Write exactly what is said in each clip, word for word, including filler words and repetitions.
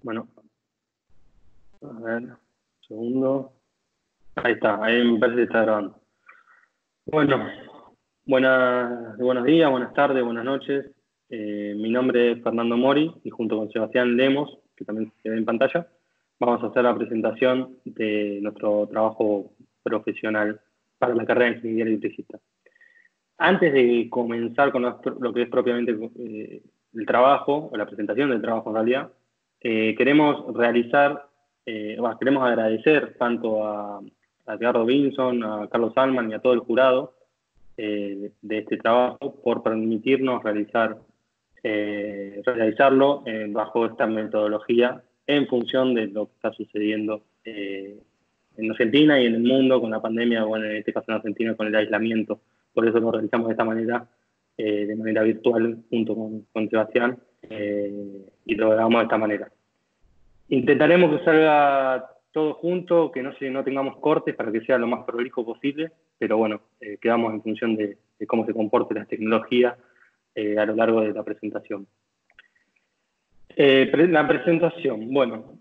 Bueno, a ver, un segundo. Ahí está, ahí me parece que está grabando. Bueno, buenas, buenos días, buenas tardes, buenas noches. Eh, mi nombre es Fernando Mori y junto con Sebastián Lemos, que también se ve en pantalla, vamos a hacer la presentación de nuestro trabajo profesional para la carrera de Ingeniería Electricista. Antes de comenzar con lo que es propiamente eh, el trabajo, o la presentación del trabajo en realidad, eh, queremos realizar, eh, bueno, queremos agradecer tanto a, a Edgardo Vinson, a Carlos Salman y a todo el jurado eh, de este trabajo por permitirnos realizar, eh, realizarlo eh, bajo esta metodología en función de lo que está sucediendo eh, en Argentina y en el mundo con la pandemia, bueno, en este caso en Argentina con el aislamiento. Por eso lo realizamos de esta manera, eh, de manera virtual, junto con, con Sebastián, eh, y lo hagamos de esta manera. Intentaremos que salga todo junto, que no, se, no tengamos cortes para que sea lo más prolijo posible, pero bueno, eh, quedamos en función de, de cómo se comporte la tecnología eh, a lo largo de la presentación. Eh, la presentación, bueno,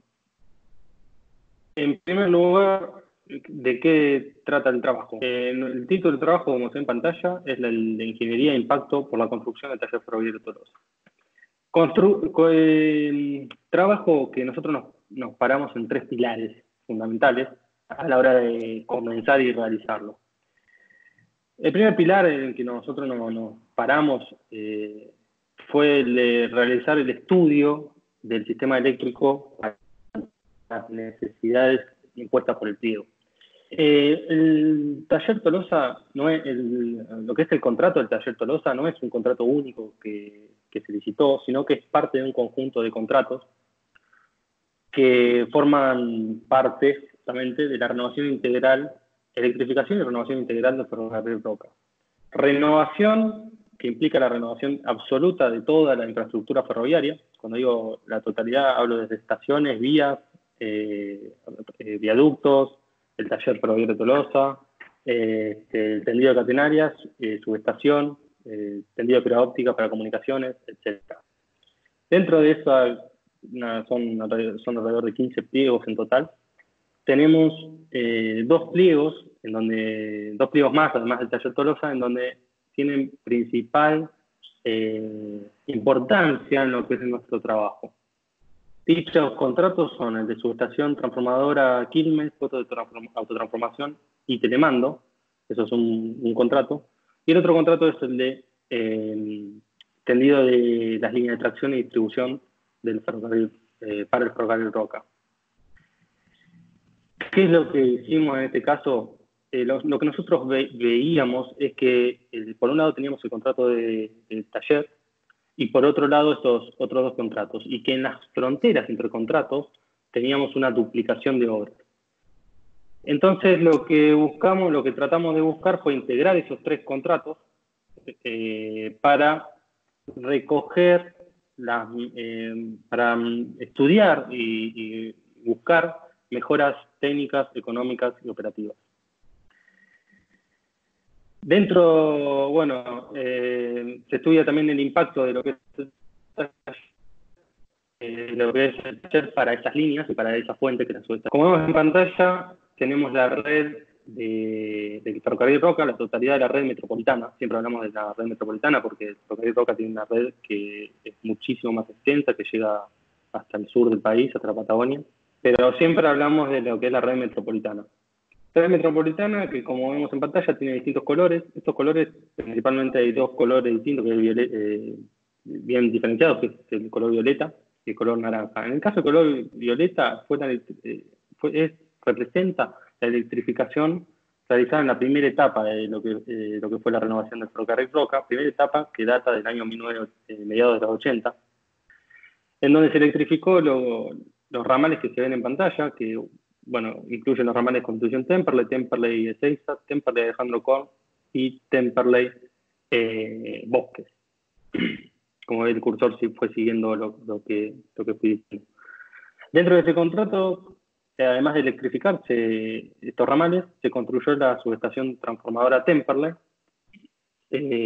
en primer lugar, ¿de qué trata el trabajo? Eh, el título del trabajo, como se ve en pantalla, es la de Ingeniería de Impacto por la construcción del taller ferroviario Tolosa. Constru eh, trabajo que nosotros nos, nos paramos en tres pilares fundamentales a la hora de comenzar y realizarlo. El primer pilar en el que nosotros nos, nos paramos eh, fue el de realizar el estudio del sistema eléctrico para las necesidades impuestas por el pliego. Eh, el taller Tolosa, no es el, lo que es el contrato del taller Tolosa no es un contrato único que, que se licitó, sino que es parte de un conjunto de contratos que forman parte justamente de la renovación integral, electrificación y renovación integral del ferrocarril Roca. Renovación que implica la renovación absoluta de toda la infraestructura ferroviaria. Cuando digo la totalidad, hablo desde estaciones, vías, eh, eh, viaductos, el taller ferroviario Tolosa, eh, el tendido de catenarias, eh, subestación, eh, tendido de fibra óptica para comunicaciones, etcétera. Dentro de esa, una, son, son alrededor de quince pliegos en total. Tenemos eh, dos pliegos, en donde, dos pliegos más, además del taller Tolosa, en donde tienen principal eh, importancia en lo que es nuestro trabajo. Dichos contratos son el de subestación transformadora Quilmes, foto de autotransformación y telemando. Eso es un, un contrato. Y el otro contrato es el de eh, tendido de las líneas de tracción y distribución del ferrocarril, eh, para el ferrocarril Roca. ¿Qué es lo que hicimos en este caso? Eh, lo, lo que nosotros ve, veíamos es que eh, por un lado teníamos el contrato de, de taller, y por otro lado estos otros dos contratos, y que en las fronteras entre contratos teníamos una duplicación de obras. Entonces lo que buscamos, lo que tratamos de buscar fue integrar esos tres contratos eh, para recoger, las, eh, para estudiar y, y buscar mejoras técnicas, económicas y operativas. Dentro, bueno, eh, se estudia también el impacto de lo que es, eh, lo que es el taller para esas líneas y para esa fuente que la suelta. Como vemos en pantalla, tenemos la red de, del ferrocarril Roca, la totalidad de la red metropolitana. Siempre hablamos de la red metropolitana porque el ferrocarril Roca tiene una red que es muchísimo más extensa, que llega hasta el sur del país, hasta la Patagonia. Pero siempre hablamos de lo que es la red metropolitana. La red metropolitana, que como vemos en pantalla, tiene distintos colores. Estos colores, principalmente hay dos colores distintos, que es violet, eh, bien diferenciados, que es el color violeta y el color naranja. En el caso del color violeta, fue la, eh, fue, es, representa la electrificación realizada en la primera etapa de lo que, eh, lo que fue la renovación del ferrocarril Roca, primera etapa que data del año mil novecientos, eh, mediados de los ochenta, en donde se electrificó lo, los ramales que se ven en pantalla, que bueno, incluyen los ramales de Constitución Temperley, Temperley Ezeiza, Temperley Alejandro Korn y Temperley eh, Bosques. Como el cursor sí fue siguiendo lo, lo, que, lo que fui diciendo. Dentro de ese contrato, eh, además de electrificarse estos ramales, se construyó la subestación transformadora Temperley,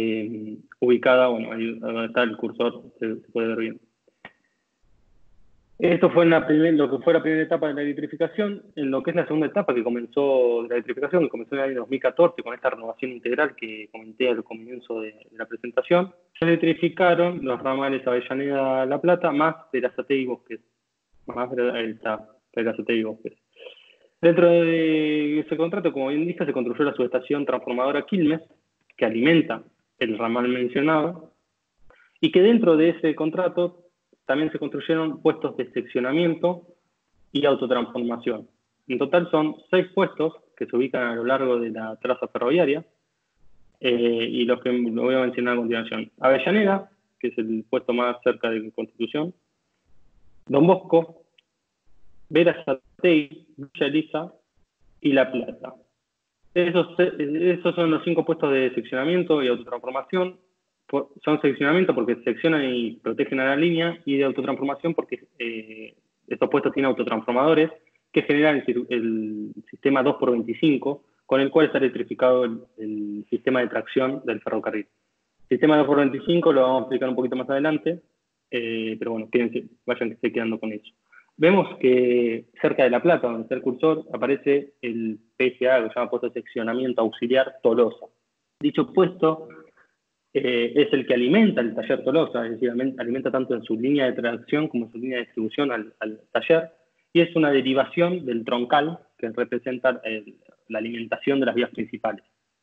eh, ubicada, bueno, ahí donde está el cursor, se, se puede ver bien. Esto fue en la primer, lo que fue la primera etapa de la electrificación. En lo que es la segunda etapa que comenzó de la electrificación, que comenzó en el año dos mil catorce con esta renovación integral que comenté al comienzo de, de la presentación, se electrificaron los ramales Avellaneda-La Plata más Berazategui y Bosques. Más Berazategui y Bosques. Dentro de ese contrato, como bien dije, se construyó la subestación transformadora Quilmes, que alimenta el ramal mencionado, y que dentro de ese contrato también se construyeron puestos de seccionamiento y autotransformación. En total son seis puestos que se ubican a lo largo de la traza ferroviaria, eh, y los que lo voy a mencionar a continuación. Avellaneda, que es el puesto más cerca de Constitución, Don Bosco, Berazategui, Villa Elisa y La Plata. Esos, esos son los cinco puestos de seccionamiento y autotransformación. Son seccionamiento porque seccionan y protegen a la línea, y de autotransformación porque eh, estos puestos tienen autotransformadores que generan el, el sistema dos por veinticinco, con el cual está electrificado el, el sistema de tracción del ferrocarril. El sistema dos por veinticinco lo vamos a explicar un poquito más adelante, eh, pero bueno, quédense, vayan que esté quedando con eso. Vemos que cerca de La Plata, donde está el cursor, aparece el P S A, que se llama Puesto de Seccionamiento Auxiliar Tolosa. Dicho puesto eh, es el que alimenta el taller Tolosa, es decir, alimenta tanto en su línea de tracción como en su línea de distribución al, al taller, y es una derivación del troncal que representa el, la alimentación de las vías principales.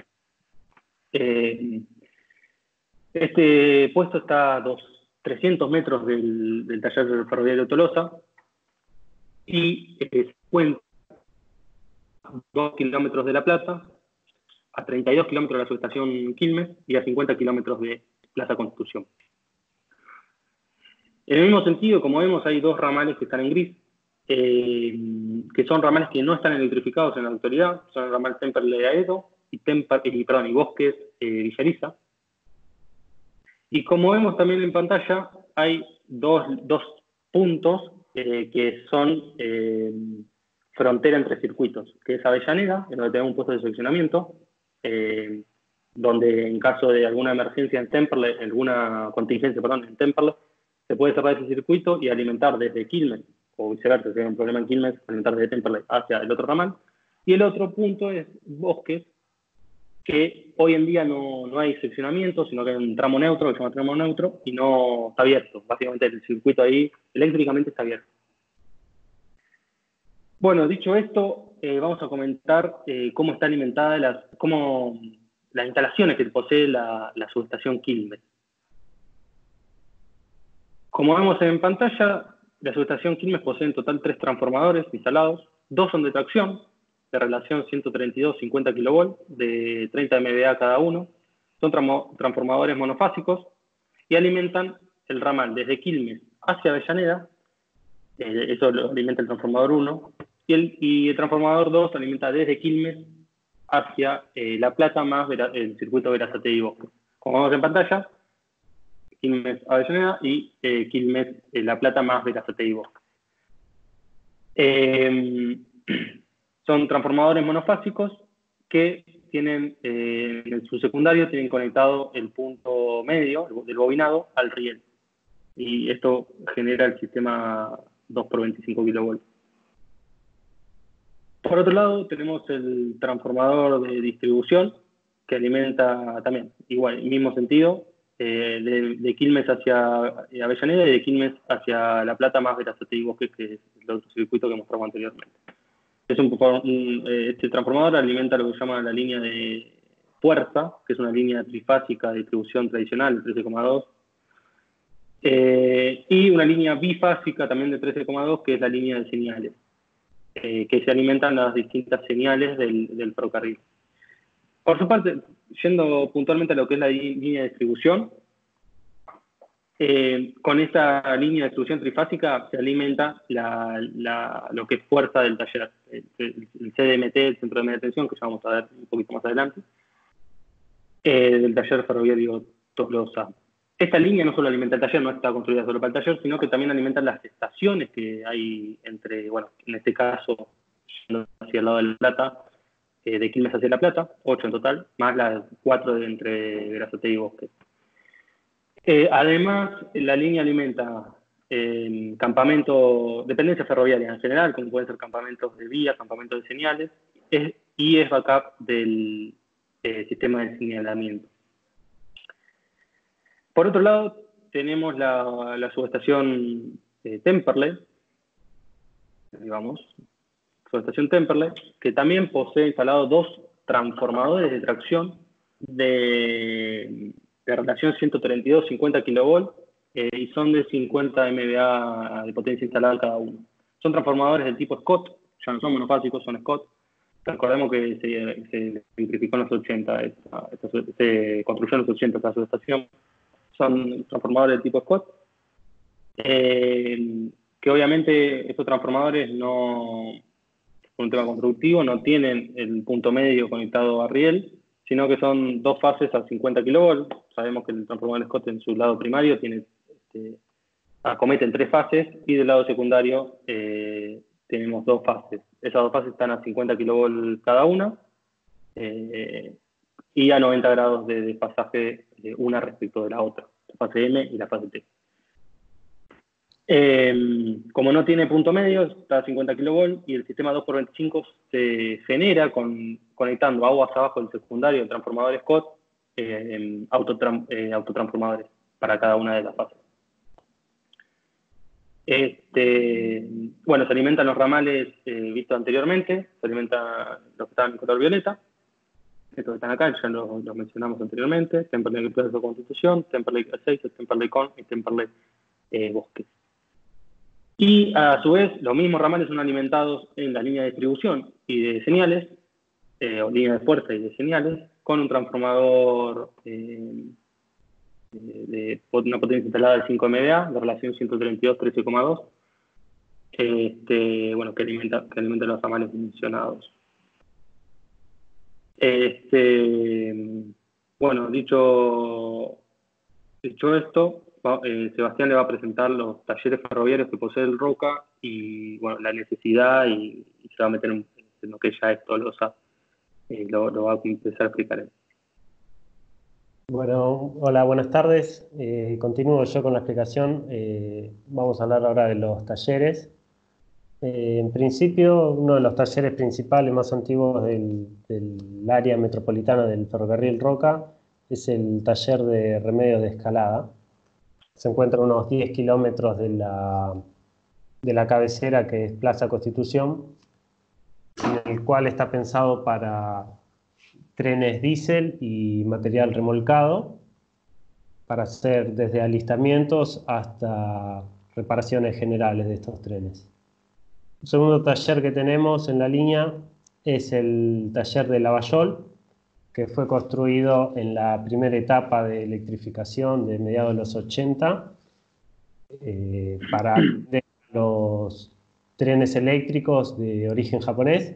Eh, este puesto está a dos, trescientos metros del, del taller ferroviario Tolosa, y eh, se encuentra a dos kilómetros de La Plata, a treinta y dos kilómetros de la subestación Quilmes y a cincuenta kilómetros de Plaza Constitución. En el mismo sentido, como vemos, hay dos ramales que están en gris, eh, que son ramales que no están electrificados en la actualidad, son el ramal Temperley-Aedo y, Temper, y, perdón, y Bosques eh, Villa Elisa. Y como vemos también en pantalla, hay dos, dos puntos eh, que son eh, frontera entre circuitos, que es Avellaneda, en donde tenemos un puesto de seccionamiento, eh, donde en caso de alguna emergencia en Temperley, alguna contingencia, perdón, en Temperley, se puede cerrar ese circuito y alimentar desde Quilmes, o viceversa, si hay un problema en Quilmes, alimentar desde Temperley hacia el otro ramal. Y el otro punto es Bosques, que hoy en día no, no hay seccionamiento, sino que hay un tramo neutro, que se llama tramo neutro, y no está abierto. Básicamente el circuito ahí eléctricamente está abierto. Bueno, dicho esto, eh, vamos a comentar eh, cómo está alimentada, las, cómo, las instalaciones que posee la, la subestación Quilmes. Como vemos en pantalla, la subestación Quilmes posee en total tres transformadores instalados, dos son de tracción, de relación ciento treinta y dos a cincuenta kilovolts, de treinta megavatios cada uno, son transformadores monofásicos y alimentan el ramal desde Quilmes hacia Avellaneda, eh, eso lo alimenta el transformador uno, y el, y el transformador dos alimenta desde Quilmes hacia eh, La Plata más el circuito Berazategui y Bosques. Como vemos en pantalla, Quilmes Avellaneda y eh, Quilmes eh, La Plata más Berazategui y Bosques. Eh, son transformadores monofásicos que tienen, eh, en su secundario tienen conectado el punto medio del bobinado al riel. Y esto genera el sistema dos por veinticinco kilovolts. Por otro lado, tenemos el transformador de distribución, que alimenta también, igual, en el mismo sentido, eh, de, de Quilmes hacia Avellaneda y de Quilmes hacia La Plata más Berazategui y Bosques, que es el otro circuito que mostramos anteriormente. Es un, un, este transformador alimenta lo que se llama la línea de fuerza, que es una línea trifásica de distribución tradicional de trece coma dos, eh, y una línea bifásica también de trece coma dos, que es la línea de señales, eh, que se alimentan las distintas señales del, del ferrocarril. Por su parte, yendo puntualmente a lo que es la línea de distribución, eh, con esta línea de distribución trifásica se alimenta la, la, lo que es fuerza del taller, el, el C D M T, el centro de media tensión, que ya vamos a ver un poquito más adelante, eh, del taller ferroviario Tolosa. Esta línea no solo alimenta el taller, no está construida solo para el taller, sino que también alimenta las estaciones que hay entre, bueno, en este caso, hacia el lado de La Plata, eh, de Quilmes hacia La Plata, ocho en total, más las cuatro de entre Berazategui y Bosques. Eh, además, la línea alimenta eh, campamentos, dependencias ferroviarias en general, como pueden ser campamentos de vía, campamentos de señales, es, y es backup del eh, sistema de señalamiento. Por otro lado, tenemos la, la subestación eh, Temperley, digamos, subestación Temperley, que también posee instalados dos transformadores de tracción de, de relación ciento treinta y dos a cincuenta kilovolts eh, y son de cincuenta megavatios de potencia instalada cada uno. Son transformadores del tipo Scott, ya no son monofásicos, son Scott. Recordemos que se, se simplificó en los ochenta, esta, esta, se construyó en los ochenta esta subestación. Son transformadores del tipo Scott, eh, que obviamente estos transformadores no, por un tema constructivo, no tienen el punto medio conectado a riel, sino que son dos fases a cincuenta kilovolts. Sabemos que el transformador Scott en su lado primario tiene, este, acometen tres fases y del lado secundario eh, tenemos dos fases. Esas dos fases están a cincuenta kilovolts cada una eh, y a noventa grados de desfasaje de una respecto de la otra, la fase M y la fase T. Eh, como no tiene punto medio, está a cincuenta kilovolts y el sistema dos por veinticinco se genera con, conectando aguas abajo del secundario del transformador Scott, eh, autotran, eh, autotransformadores para cada una de las fases. Este, bueno, se alimentan los ramales eh, vistos anteriormente, se alimentan los que están en color violeta, estos que están acá, ya los, los mencionamos anteriormente, Temperley Plaza Constitución, Temperley seis, Temperley Con y Temperley eh, Bosque. Y a su vez, los mismos ramales son alimentados en la línea de distribución y de señales, eh, o línea de fuerza y de señales, con un transformador eh, de una potencia instalada de cinco megavatios, de relación ciento treinta y dos a trece coma dos, este, bueno, que alimenta, que alimenta los ramales mencionados. Este, bueno, dicho, dicho esto, va, eh, Sebastián le va a presentar los talleres ferroviarios que posee el Roca y bueno, la necesidad y, y se va a meter en, en lo que ya es Tolosa, eh, lo, lo va a empezar a explicar él. Bueno, hola, buenas tardes. Eh, continúo yo con la explicación. Eh, vamos a hablar ahora de los talleres. Eh, en principio, uno de los talleres principales más antiguos del, del área metropolitana del ferrocarril Roca es el taller de remedios de escalada. Se encuentra a unos diez kilómetros de la, de la cabecera, que es Plaza Constitución, en el cual está pensado para trenes diésel y material remolcado, para hacer desde alistamientos hasta reparaciones generales de estos trenes. El segundo taller que tenemos en la línea es el taller de Lavallol, que fue construido en la primera etapa de electrificación de mediados de los ochenta eh, para los trenes eléctricos de origen japonés.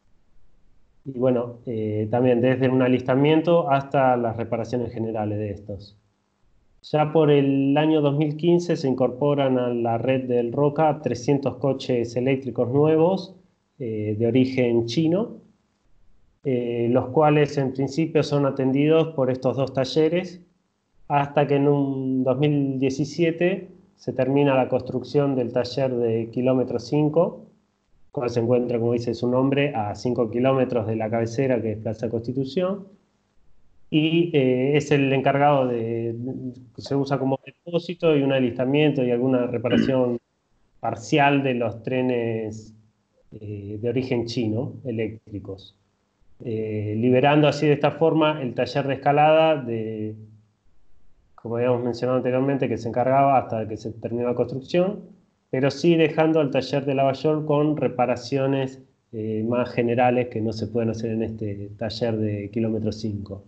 Y bueno, eh, también desde un alistamiento hasta las reparaciones generales de estos. Ya por el año dos mil quince se incorporan a la red del Roca trescientos coches eléctricos nuevos eh, de origen chino, eh, los cuales en principio son atendidos por estos dos talleres, hasta que en un dos mil diecisiete se termina la construcción del taller de kilómetro cinco, cual se encuentra, como dice su nombre, a cinco kilómetros de la cabecera, que es Plaza Constitución, y eh, es el encargado de, de, se usa como depósito y un alistamiento y alguna reparación parcial de los trenes eh, de origen chino, eléctricos, eh, liberando así de esta forma el taller de escalada, de, como habíamos mencionado anteriormente, que se encargaba hasta que se terminó la construcción, pero sí dejando al taller de Lavallol con reparaciones eh, más generales que no se pueden hacer en este taller de kilómetro cinco.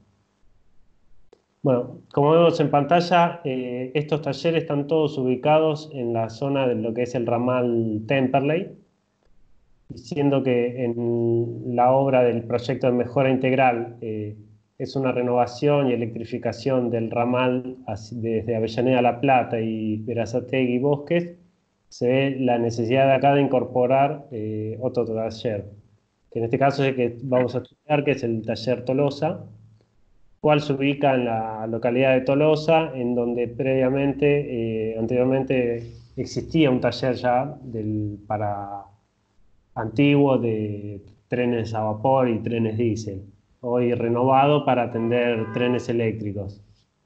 Bueno, como vemos en pantalla, eh, estos talleres están todos ubicados en la zona de lo que es el ramal Temperley, siendo que en la obra del proyecto de mejora integral eh, es una renovación y electrificación del ramal desde Avellaneda a La Plata y Berazategui y Bosques. Se ve la necesidad de acá de incorporar eh, otro taller, que en este caso es el que vamos a estudiar, que es el taller Tolosa, cual se ubica en la localidad de Tolosa, en donde previamente, eh, anteriormente existía un taller ya del, para antiguo de trenes a vapor y trenes diésel, hoy renovado para atender trenes eléctricos.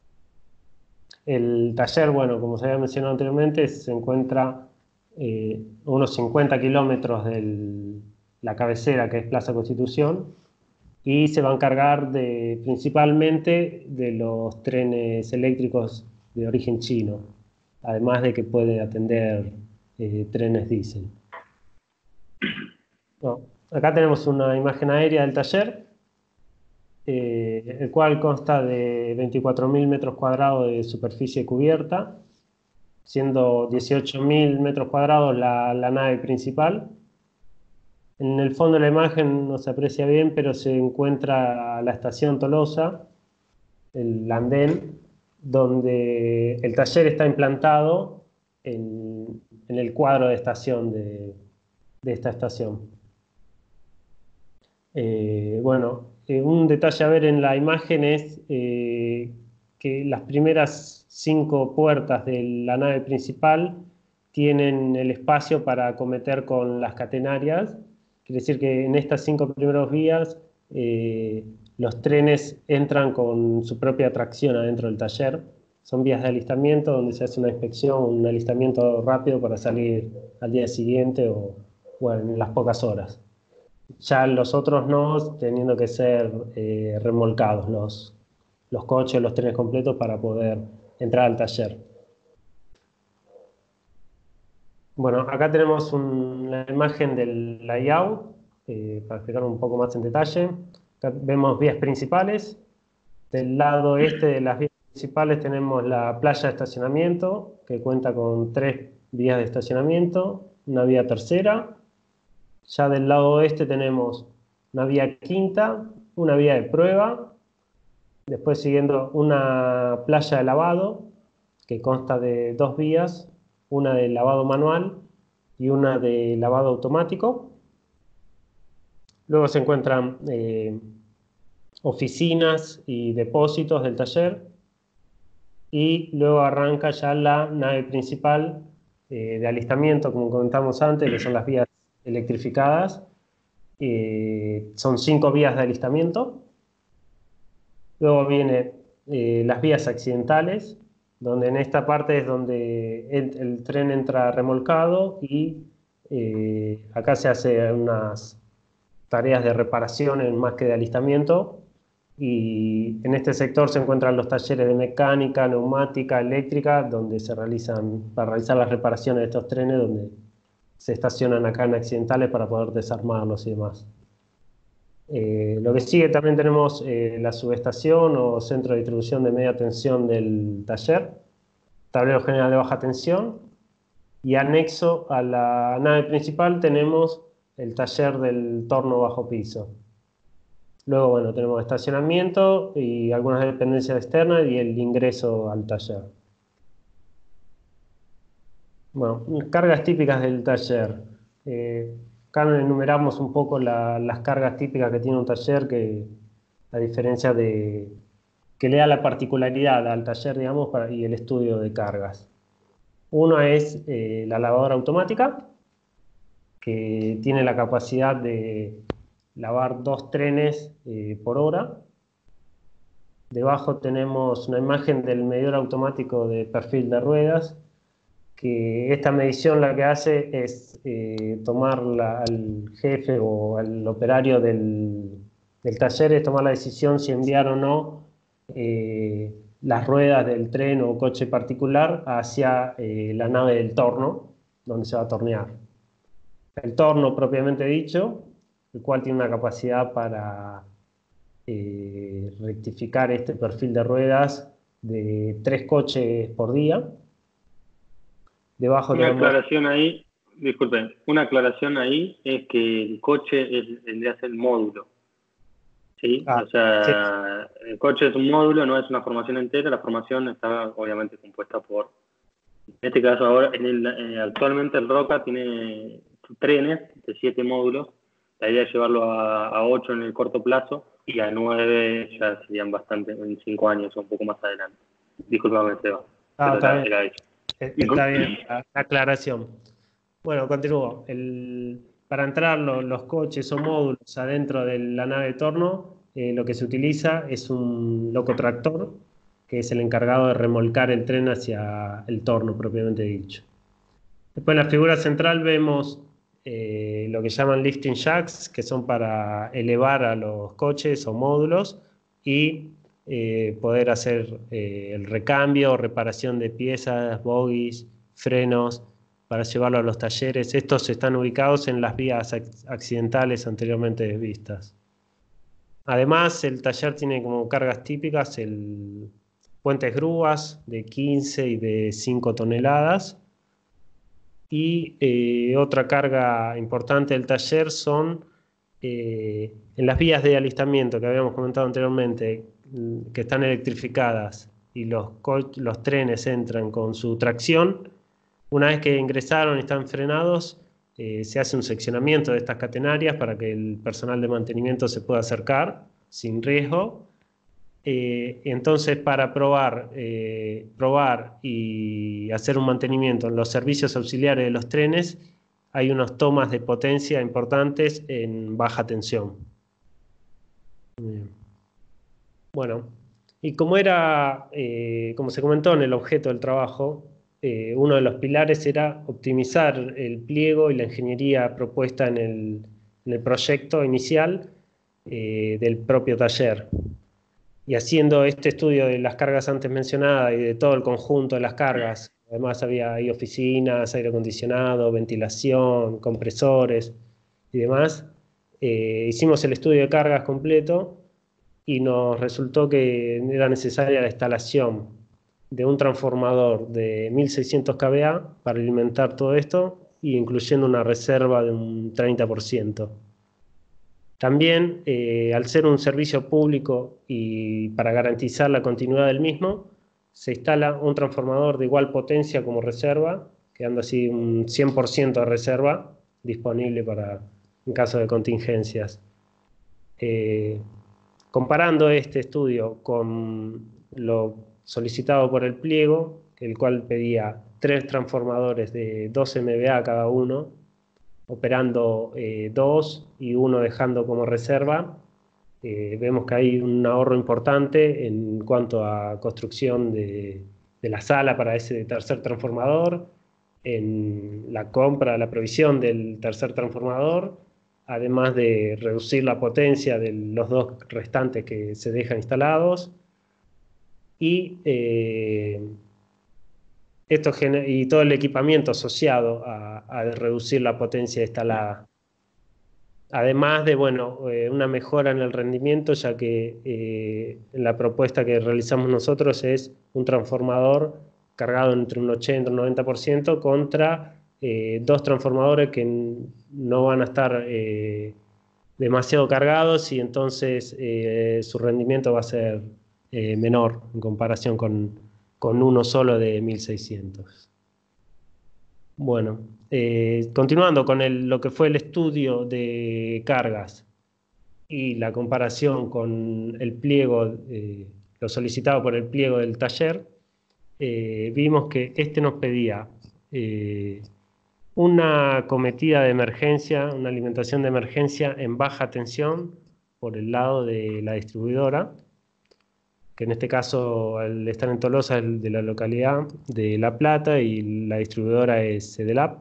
El taller, bueno, como se había mencionado anteriormente, se encuentra eh, a unos cincuenta kilómetros de la cabecera, que es Plaza Constitución, y se va a encargar de, principalmente de los trenes eléctricos de origen chino, además de que puede atender eh, trenes diésel. No, acá tenemos una imagen aérea del taller, eh, el cual consta de veinticuatro mil metros cuadrados de superficie cubierta, siendo dieciocho mil metros cuadrados la, la nave principal. En el fondo de la imagen no se aprecia bien, pero se encuentra la estación Tolosa, el andén, donde el taller está implantado en, en el cuadro de estación de, de esta estación. Eh, bueno, eh, un detalle a ver en la imagen es eh, que las primeras cinco puertas de la nave principal tienen el espacio para acometer con las catenarias. Quiere decir que en estas cinco primeras vías eh, los trenes entran con su propia tracción adentro del taller. Son vías de alistamiento donde se hace una inspección, un alistamiento rápido para salir al día siguiente o, o en las pocas horas. Ya los otros no, teniendo que ser eh, remolcados los, los coches, los trenes completos para poder entrar al taller. Bueno, acá tenemos un, la imagen del layout, eh, para explicar un poco más en detalle. Acá vemos vías principales. Del lado este de las vías principales tenemos la playa de estacionamiento, que cuenta con tres vías de estacionamiento, una vía tercera. Ya del lado oeste tenemos una vía quinta, una vía de prueba, después siguiendo una playa de lavado, que consta de dos vías, una de lavado manual y una de lavado automático. Luego se encuentran eh, oficinas y depósitos del taller, y luego arranca ya la nave principal eh, de alistamiento, como comentamos antes, que son las vías electrificadas. Eh, son cinco vías de alistamiento. Luego vienen eh, las vías accidentales, donde en esta parte es donde el, el tren entra remolcado y eh, acá se hace unas tareas de reparación más que de alistamiento. Y en este sector se encuentran los talleres de mecánica, neumática, eléctrica, donde se realizan, para realizar las reparaciones de estos trenes, donde se estacionan acá en accidentales para poder desarmarlos y demás. Eh, lo que sigue también tenemos eh, la subestación o centro de distribución de media tensión del taller, tablero general de baja tensión, y anexo a la nave principal tenemos el taller del torno bajo piso. Luego, bueno, tenemos estacionamiento y algunas dependencias externas y el ingreso al taller. Bueno, cargas típicas del taller. Eh, acá enumeramos un poco la, las cargas típicas que tiene un taller, que a diferencia de que le da la particularidad al taller, digamos, para, y el estudio de cargas. Una es eh, la lavadora automática, que tiene la capacidad de lavar dos trenes eh, por hora. Debajo tenemos una imagen del medidor automático de perfil de ruedas, que esta medición la que hace es eh, tomar la, al jefe o al operario del, del taller, es tomar la decisión si enviar o no eh, las ruedas del tren o coche particular hacia eh, la nave del torno, donde se va a tornear. El torno propiamente dicho, el cual tiene una capacidad para eh, rectificar este perfil de ruedas de tres coches por día. Debajo una tenemos... aclaración ahí, disculpen, una aclaración ahí es que el coche es, es el módulo. ¿Sí? Ah, o sea, sí. El coche es un módulo, no es una formación entera. La formación está obviamente compuesta por, en este caso ahora, en el, eh, actualmente el Roca tiene trenes de siete módulos. La idea es llevarlo a, a ocho en el corto plazo y a nueve ya serían bastante, en cinco años o un poco más adelante. Disculpame, Seba, Ah, pero está era, bien. era eso. Está bien la, la aclaración. Bueno, continúo. El, para entrar lo, los coches o módulos adentro de la nave de torno, eh, lo que se utiliza es un locotractor, que es el encargado de remolcar el tren hacia el torno propiamente dicho. Después en la figura central vemos eh, lo que llaman lifting jacks, que son para elevar a los coches o módulos y eh, poder hacer eh, el recambio o reparación de piezas, bogies, frenos, para llevarlo a los talleres. Estos están ubicados en las vías accidentales anteriormente vistas. Además, el taller tiene como cargas típicas el puentes grúas de quince y de cinco toneladas. Y eh, otra carga importante del taller son eh, en las vías de alistamiento que habíamos comentado anteriormente, que están electrificadas y los, los trenes entran con su tracción. Una vez que ingresaron y están frenados, eh, se hace un seccionamiento de estas catenarias para que el personal de mantenimiento se pueda acercar sin riesgo. Eh, entonces, para probar, eh, probar y hacer un mantenimiento en los servicios auxiliares de los trenes, hay unas tomas de potencia importantes en baja tensión. Bien. Bueno, y como era, eh, como se comentó en el objeto del trabajo, eh, uno de los pilares era optimizar el pliego y la ingeniería propuesta en el, en el proyecto inicial eh, del propio taller. Y haciendo este estudio de las cargas antes mencionadas y de todo el conjunto de las cargas, además había ahí oficinas, aire acondicionado, ventilación, compresores y demás, eh, hicimos el estudio de cargas completo y nos resultó que era necesaria la instalación de un transformador de mil seiscientos kVA para alimentar todo esto, y incluyendo una reserva de un treinta por ciento. También, eh, al ser un servicio público y para garantizar la continuidad del mismo, se instala un transformador de igual potencia como reserva, quedando así un cien por ciento de reserva disponible para, en caso de contingencias. Eh, comparando este estudio con lo solicitado por el pliego, el cual pedía tres transformadores de doce megavatios cada uno, operando eh, dos y uno dejando como reserva, eh, vemos que hay un ahorro importante en cuanto a construcción de, de la sala para ese tercer transformador, en la compra, la provisión del tercer transformador, además de reducir la potencia de los dos restantes que se dejan instalados, y eh, Esto y todo el equipamiento asociado a, a reducir la potencia instalada. Además de, bueno, eh, una mejora en el rendimiento, ya que eh, la propuesta que realizamos nosotros es un transformador cargado entre un ochenta y un noventa por ciento contra eh, dos transformadores que no van a estar eh, demasiado cargados, y entonces eh, su rendimiento va a ser eh, menor en comparación con, con uno solo de mil seiscientos. Bueno, eh, continuando con el, lo que fue el estudio de cargas y la comparación con el pliego, eh, lo solicitado por el pliego del taller, eh, vimos que este nos pedía eh, una cometida de emergencia, una alimentación de emergencia en baja tensión por el lado de la distribuidora, que en este caso, al estar en Tolosa, es de la localidad de La Plata y la distribuidora es Cedelap.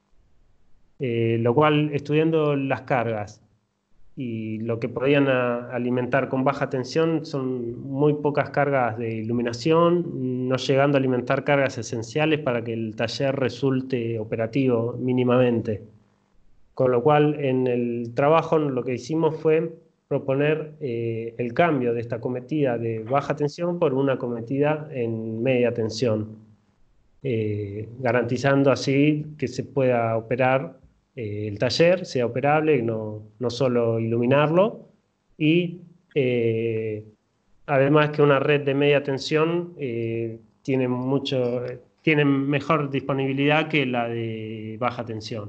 Eh, lo cual, estudiando las cargas y lo que podían a, alimentar con baja tensión, son muy pocas cargas de iluminación, no llegando a alimentar cargas esenciales para que el taller resulte operativo mínimamente. Con lo cual, en el trabajo lo que hicimos fue proponer eh, el cambio de esta cometida de baja tensión por una cometida en media tensión, eh, garantizando así que se pueda operar eh, el taller, sea operable, no, no solo iluminarlo, y eh, además que una red de media tensión eh, tiene, mucho, tiene mejor disponibilidad que la de baja tensión.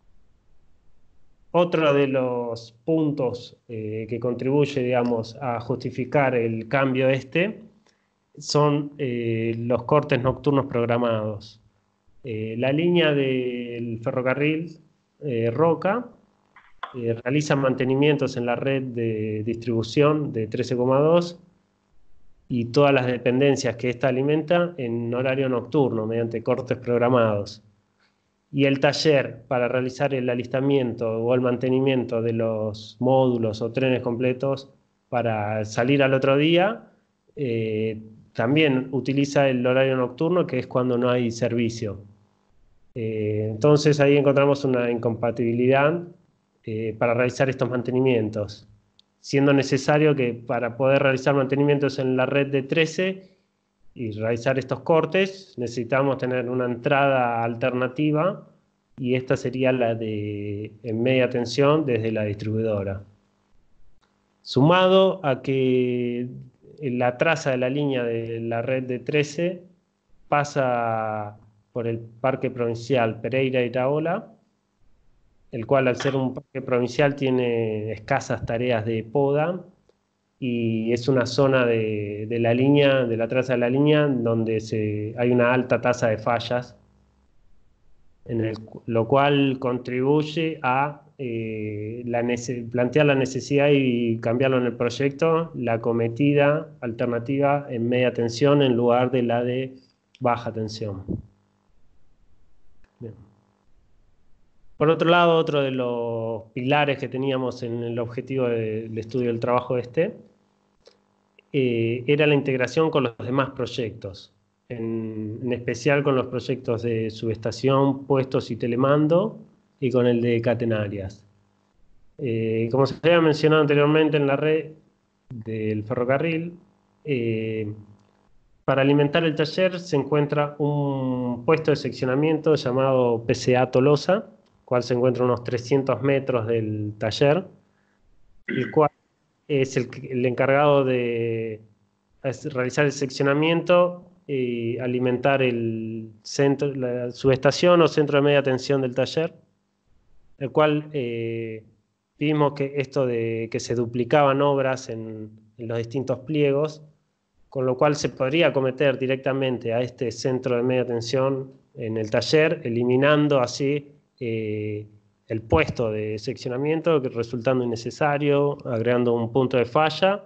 Otro de los puntos eh, que contribuye, digamos, a justificar el cambio este son eh, los cortes nocturnos programados. Eh, la línea del ferrocarril eh, Roca eh, realiza mantenimientos en la red de distribución de trece coma dos y todas las dependencias que ésta alimenta en horario nocturno mediante cortes programados. Y el taller para realizar el alistamiento o el mantenimiento de los módulos o trenes completos para salir al otro día, eh, también utiliza el horario nocturno, que es cuando no hay servicio. Eh, entonces ahí encontramos una incompatibilidad eh, para realizar estos mantenimientos, siendo necesario que para poder realizar mantenimientos en la red de trece y realizar estos cortes necesitamos tener una entrada alternativa, y esta sería la de en media tensión desde la distribuidora. Sumado a que la traza de la línea de la red de trece pasa por el Parque Provincial Pereira Iraola, el cual al ser un parque provincial tiene escasas tareas de poda y es una zona de, de la línea, de la traza de la línea, donde se, hay una alta tasa de fallas, en el, lo cual contribuye a eh, la plantear la necesidad y cambiarlo en el proyecto, la acometida alternativa en media tensión en lugar de la de baja tensión. Bien. Por otro lado, otro de los pilares que teníamos en el objetivo del estudio del trabajo este eh, era la integración con los demás proyectos, en, en especial con los proyectos de subestación, puestos y telemando, y con el de catenarias. Eh, como se había mencionado anteriormente en la red del ferrocarril, eh, para alimentar el taller se encuentra un puesto de seccionamiento llamado P C A Tolosa, cual se encuentra a unos trescientos metros del taller, el cual es el, el encargado de realizar el seccionamiento y alimentar el centro, la subestación o centro de media tensión del taller, el cual eh, vimos que esto de que se duplicaban obras en, en los distintos pliegos, con lo cual se podría acometer directamente a este centro de media tensión en el taller, eliminando así eh, el puesto de seccionamiento, resultando innecesario, agregando un punto de falla.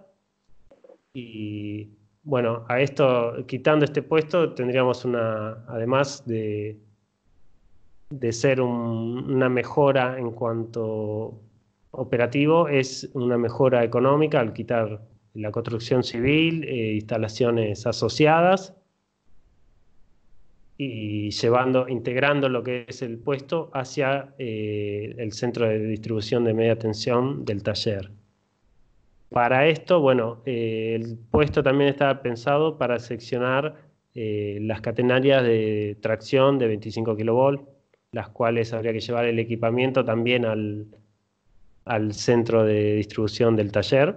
Y bueno, a esto, quitando este puesto, tendríamos una, además de, de ser un, una mejora en cuanto operativo, es una mejora económica al quitar la construcción civil, eh, instalaciones asociadas, y llevando, integrando lo que es el puesto hacia eh, el centro de distribución de media tensión del taller. Para esto, bueno, eh, el puesto también estaba pensado para seccionar eh, las catenarias de tracción de veinticinco kilovolts, las cuales habría que llevar el equipamiento también al, al centro de distribución del taller.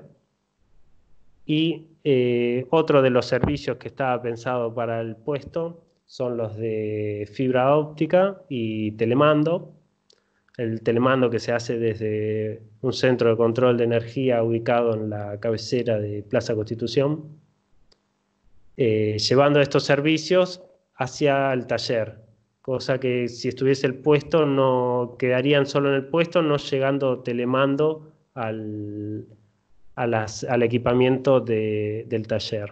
Y eh, otro de los servicios que estaba pensado para el puesto son los de fibra óptica y telemando. El telemando que se hace desde un centro de control de energía ubicado en la cabecera de Plaza Constitución, eh, llevando estos servicios hacia el taller, cosa que si estuviese el puesto no quedarían solo en el puesto, no llegando telemando al, a las, al equipamiento de, del taller.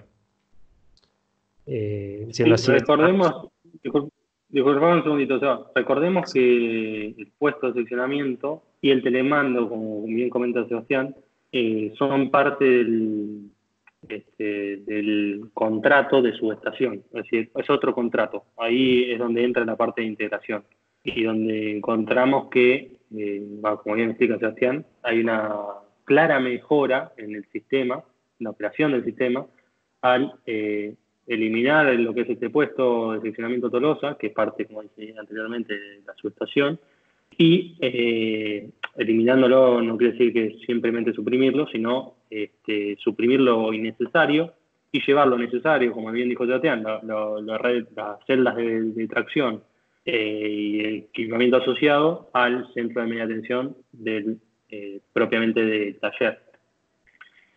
Eh, siendo sí, así, recordemos, disculpame un segundito, o sea, recordemos que el puesto de seccionamiento y el telemando, como bien comenta Sebastián, eh, son parte del, este, del contrato de subestación, es decir, es otro contrato. Ahí es donde entra la parte de integración y donde encontramos que, eh, como bien explica Sebastián, hay una clara mejora en el sistema, en la operación del sistema, al eh, eliminar lo que es este puesto de seccionamiento Tolosa, que es parte, como dije anteriormente, de la subestación, y eh, eliminándolo no quiere decir que simplemente suprimirlo, sino este, suprimir lo innecesario y llevar lo necesario, como bien dijo Sebastián, la, la, la red, las celdas de, de tracción eh, y el equipamiento asociado al centro de media tensión del, eh, propiamente del taller.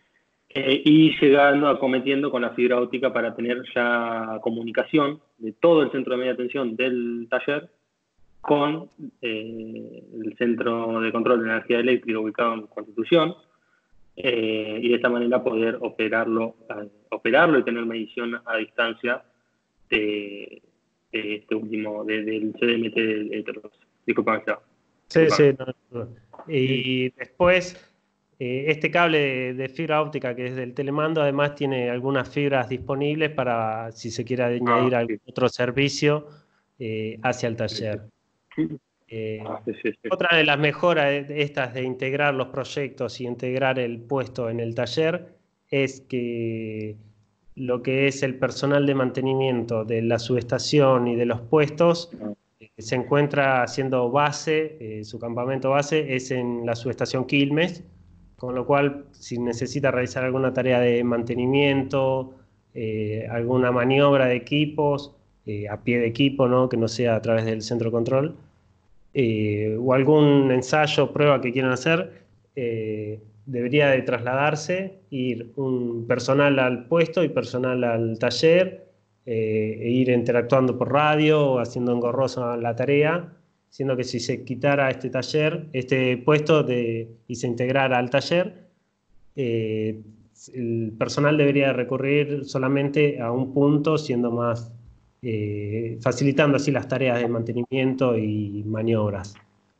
eh, y llegando, acometiendo con la fibra óptica para tener ya comunicación de todo el centro de media tensión del taller con eh, el centro de control de energía eléctrica ubicado en Constitución, eh, y de esta manera poder operarlo, eh, operarlo y tener medición a distancia de, de este último, de, del C D M T de Tolosa. Disculpame, Seba. Sí, sí. No, no. Y después, eh, este cable de, de fibra óptica que es del telemando, además tiene algunas fibras disponibles para si se quiere añadir Ah, algún sí. otro servicio eh, hacia el taller. Sí, Eh, ah, sí, sí, sí. Otra de las mejoras de estas de integrar los proyectos y integrar el puesto en el taller es que lo que es el personal de mantenimiento de la subestación y de los puestos eh, se encuentra haciendo base, eh, su campamento base es en la subestación Quilmes, con lo cual si necesita realizar alguna tarea de mantenimiento, eh, alguna maniobra de equipos, eh, a pie de equipo, ¿no? Que no sea a través del centro de control, eh, o algún ensayo o prueba que quieran hacer, eh, debería de trasladarse, ir un personal al puesto y personal al taller, eh, e ir interactuando por radio o haciendo engorrosa la tarea, siendo que si se quitara este taller, este puesto de, y se integrara al taller, eh, el personal debería recurrir solamente a un punto, siendo más eh, facilitando así las tareas de mantenimiento y maniobras.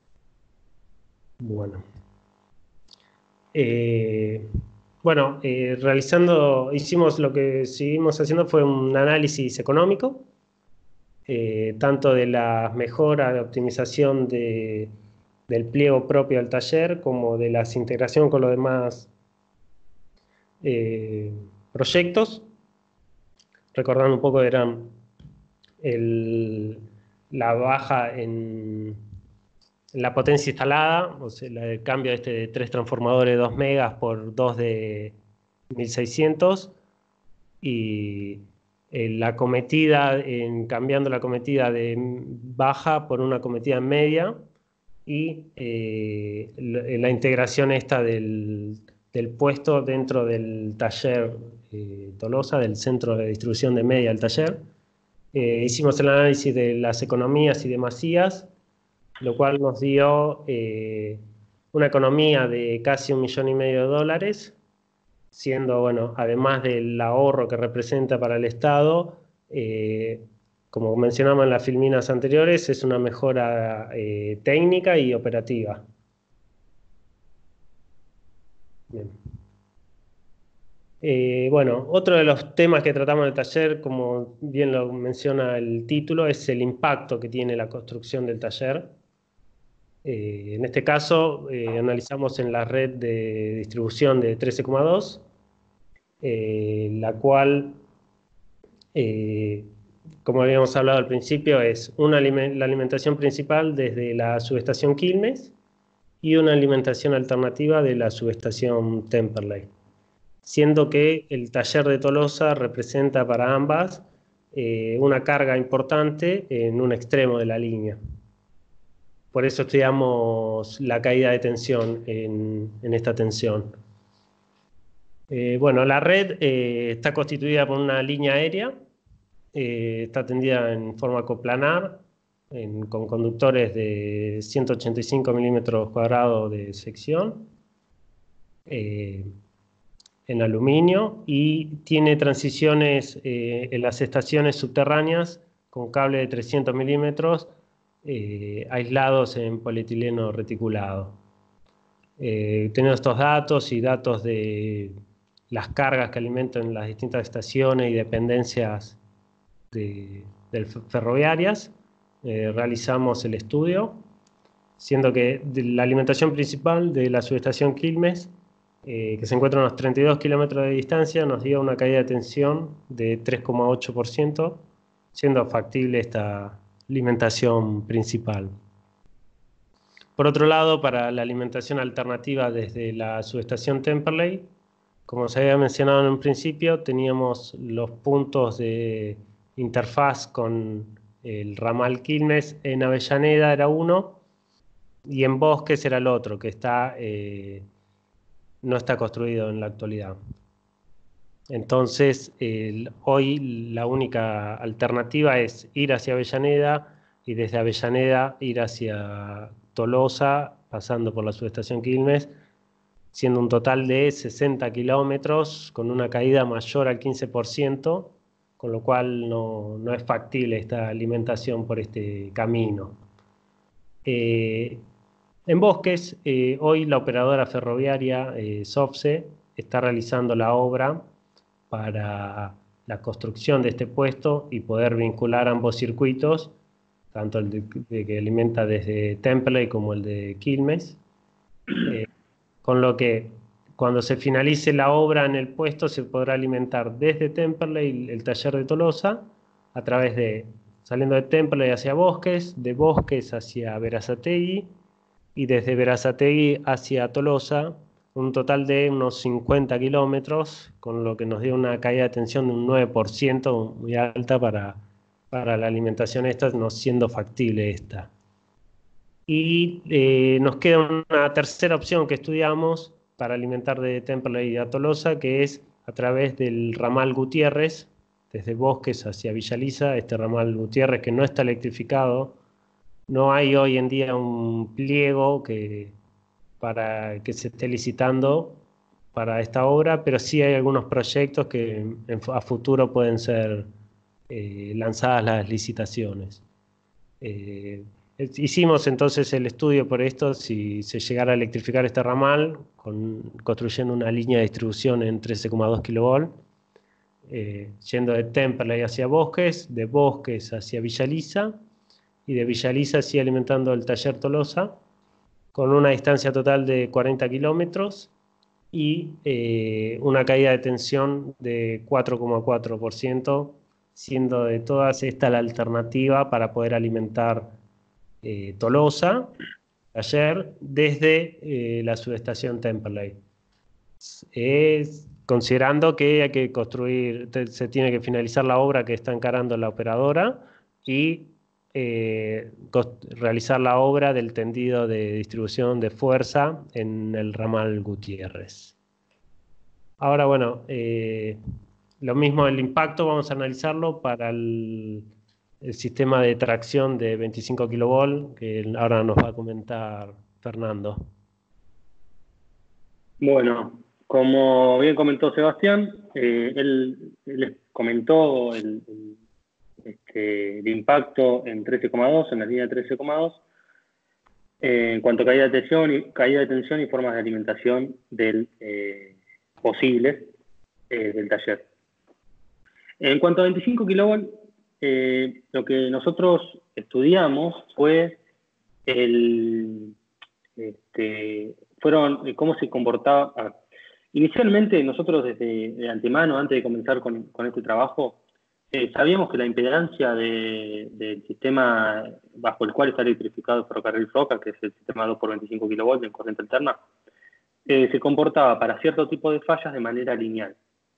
Bueno, eh, bueno eh, realizando, hicimos lo que seguimos haciendo fue un análisis económico, eh, tanto de las mejoras de optimización de, del pliego propio al taller, como de la integración con los demás eh, proyectos. Recordando un poco, eran el, la baja en, en la potencia instalada, o sea, el cambio este de tres transformadores de dos megas por dos de mil seiscientos, y eh, la cometida, en, cambiando la cometida de baja por una cometida media, y eh, la, la integración esta del, del puesto dentro del taller eh, Tolosa, del centro de distribución de media del taller. Eh, hicimos el análisis de las economías y demasías, lo cual nos dio eh, una economía de casi un millón y medio de dólares, siendo, bueno, además del ahorro que representa para el Estado, eh, como mencionamos en las filminas anteriores, es una mejora eh, técnica y operativa. Bien. Eh, bueno, otro de los temas que tratamos en el taller, como bien lo menciona el título, es el impacto que tiene la construcción del taller. Eh, en este caso, eh, analizamos en la red de distribución de trece coma dos, eh, la cual, eh, como habíamos hablado al principio, es una, la alimentación principal desde la subestación Quilmes y una alimentación alternativa de la subestación Temperley, siendo que el taller de Tolosa representa para ambas eh, una carga importante en un extremo de la línea. Por eso estudiamos la caída de tensión en, en esta tensión. Eh, bueno, la red eh, está constituida por una línea aérea, eh, está tendida en forma coplanar, en, con conductores de ciento ochenta y cinco milímetros cuadrados de sección, eh, en aluminio, y tiene transiciones eh, en las estaciones subterráneas con cable de trescientos milímetros eh, aislados en polietileno reticulado. Eh, teniendo estos datos y datos de las cargas que alimentan las distintas estaciones y dependencias de, de ferroviarias, eh, realizamos el estudio, siendo que la alimentación principal de la subestación Quilmes, eh, que se encuentra a unos treinta y dos kilómetros de distancia, nos dio una caída de tensión de tres coma ocho por ciento, siendo factible esta alimentación principal. Por otro lado, para la alimentación alternativa desde la subestación Temperley, como se había mencionado en un principio, teníamos los puntos de interfaz con el ramal Quilmes. En Avellaneda era uno y en Bosques era el otro, que está, eh, no está construido en la actualidad. Entonces, el, hoy la única alternativa es ir hacia Avellaneda y desde Avellaneda ir hacia Tolosa, pasando por la subestación Quilmes, siendo un total de sesenta kilómetros con una caída mayor al quince por ciento, con lo cual no, no es factible esta alimentación por este camino. Eh, en Bosques, eh, hoy la operadora ferroviaria eh, SOFSE está realizando la obra para la construcción de este puesto y poder vincular ambos circuitos, tanto el de, de que alimenta desde Temperley como el de Quilmes, eh, con lo que cuando se finalice la obra en el puesto se podrá alimentar desde Temperley el, el taller de Tolosa, a través de, saliendo de Temperley hacia Bosques, de Bosques hacia Berazategui, y desde Berazategui hacia Tolosa, un total de unos cincuenta kilómetros, con lo que nos dio una caída de tensión de un nueve por ciento, muy alta para, para la alimentación esta, no siendo factible esta. Y eh, nos queda una tercera opción que estudiamos para alimentar de Temperley a Tolosa, que es a través del ramal Gutiérrez, desde Bosques hacia Villa Lisa, este ramal Gutiérrez que no está electrificado. No hay hoy en día un pliego que, para que se esté licitando para esta obra, pero sí hay algunos proyectos que en, a futuro pueden ser eh, lanzadas las licitaciones. Eh, hicimos entonces el estudio por esto, si se llegara a electrificar este ramal, con, construyendo una línea de distribución en trece coma dos kilovolts, eh, yendo de Temperley hacia Bosques, de Bosques hacia Villa Lisa, y de Villa Lisa sigue alimentando el taller Tolosa, con una distancia total de cuarenta kilómetros y eh, una caída de tensión de cuatro coma cuatro por ciento, siendo de todas esta la alternativa para poder alimentar eh, Tolosa, taller, desde eh, la subestación Temperley. Es, considerando que hay que construir, se tiene que finalizar la obra que está encarando la operadora y eh, realizar la obra del tendido de distribución de fuerza en el ramal Gutiérrez. Ahora, bueno, eh, lo mismo el impacto, vamos a analizarlo para el, el sistema de tracción de veinticinco kilovolts, que ahora nos va a comentar Fernando. Bueno, como bien comentó Sebastián, eh, él, él les comentó el, el, este, el impacto en trece coma dos, en la línea trece coma dos, eh, en cuanto a caída de tensión y, caída de tensión y formas de alimentación del, eh, posibles eh, del taller. En cuanto a veinticinco kilovolts, eh, lo que nosotros estudiamos fue el, este, fueron cómo se comportaba. Ah, inicialmente nosotros desde de antemano, antes de comenzar con, con este trabajo, eh, sabíamos que la impedancia de, del sistema bajo el cual está electrificado el ferrocarril Roca, que es el sistema dos por veinticinco kilovolts en corriente alterna, eh, se comportaba para cierto tipo de fallas de manera lineal.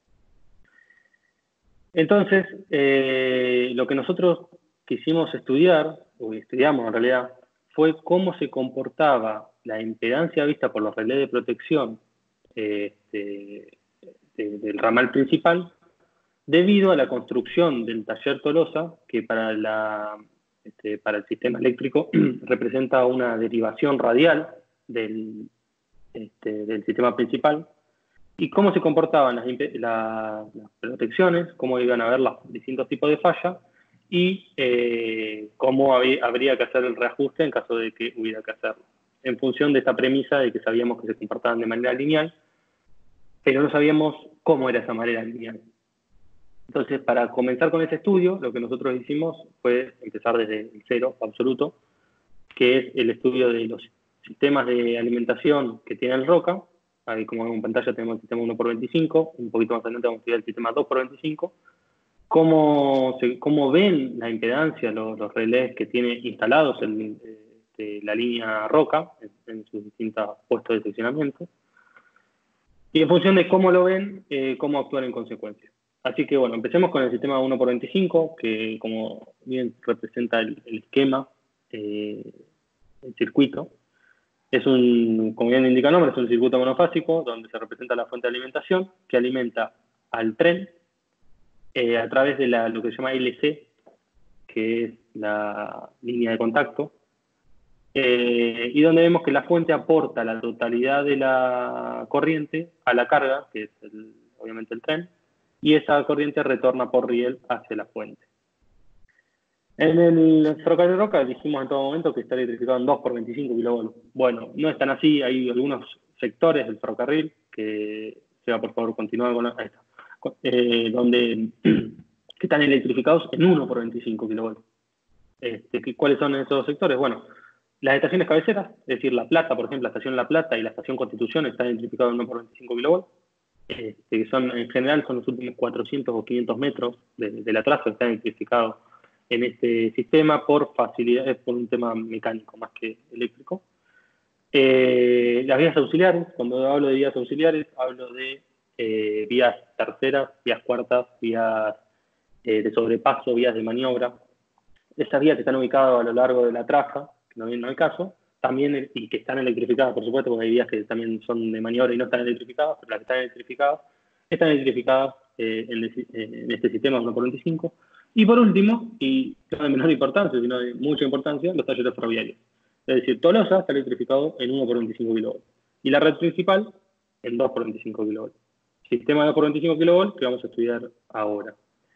Entonces, eh, lo que nosotros quisimos estudiar, o estudiamos en realidad, fue cómo se comportaba la impedancia vista por los relés de protección eh, de, de, del ramal principal debido a la construcción del taller Tolosa, que para, la, este, para el sistema eléctrico representa una derivación radial del, este, del sistema principal, y cómo se comportaban las, la, las protecciones, cómo iban a haber los distintos tipos de falla, y eh, cómo había, habría que hacer el reajuste en caso de que hubiera que hacerlo, en función de esta premisa de que sabíamos que se comportaban de manera lineal, pero no sabíamos cómo era esa manera lineal. Entonces, para comenzar con ese estudio, lo que nosotros hicimos fue empezar desde el cero absoluto, que es el estudio de los sistemas de alimentación que tiene el Roca. Ahí, como en pantalla, tenemos el sistema uno por veinticinco, un poquito más adelante vamos a estudiar el sistema dos por veinticinco, cómo, se, cómo ven la impedancia, los, los relés que tiene instalados en eh, la línea Roca, en, en sus distintos puestos de seccionamiento, y en función de cómo lo ven, eh, cómo actuar en consecuencia. Así que bueno, empecemos con el sistema uno por veinticinco, que como bien representa el, el esquema, eh, el circuito. Es un, como bien indica el nombre, es un circuito monofásico donde se representa la fuente de alimentación que alimenta al tren eh, a través de la, lo que se llama L C, que es la línea de contacto, eh, y donde vemos que la fuente aporta la totalidad de la corriente a la carga, que es el, obviamente el tren, y esa corriente retorna por riel hacia la fuente. En el ferrocarril Roca dijimos en todo momento que está electrificado en dos por veinticinco kilovolts. Bueno, no es tan así, hay algunos sectores del ferrocarril, que Seba, por favor, continúa con la, ahí está, eh, donde que están electrificados en uno por veinticinco kilovolts. Este, ¿Cuáles son esos sectores? Bueno, las estaciones cabeceras, es decir, La Plata, por ejemplo, la estación La Plata y la estación Constitución están electrificados en uno por veinticinco kilovolts. Este, que son, en general, son los últimos cuatrocientos o quinientos metros de, de la traza que están electrificados en este sistema por facilidades, por un tema mecánico más que eléctrico. Eh, las vías auxiliares, cuando hablo de vías auxiliares, hablo de eh, vías terceras, vías cuartas, vías eh, de sobrepaso, vías de maniobra. Esas vías que están ubicadas a lo largo de la traza, que no viene al caso, también, y que están electrificadas, por supuesto, porque hay vías que también son de maniobra y no están electrificadas, pero las que están electrificadas, están electrificadas eh, en, el, en este sistema uno por veinticinco. Y por último, y no de menor importancia, sino de mucha importancia, los talleres ferroviarios. Es decir, Tolosa está electrificado en uno por veinticinco kilovolts. Y la red principal en dos por veinticinco kilovolts. Sistema de dos por veinticinco kilovolts que vamos a estudiar ahora.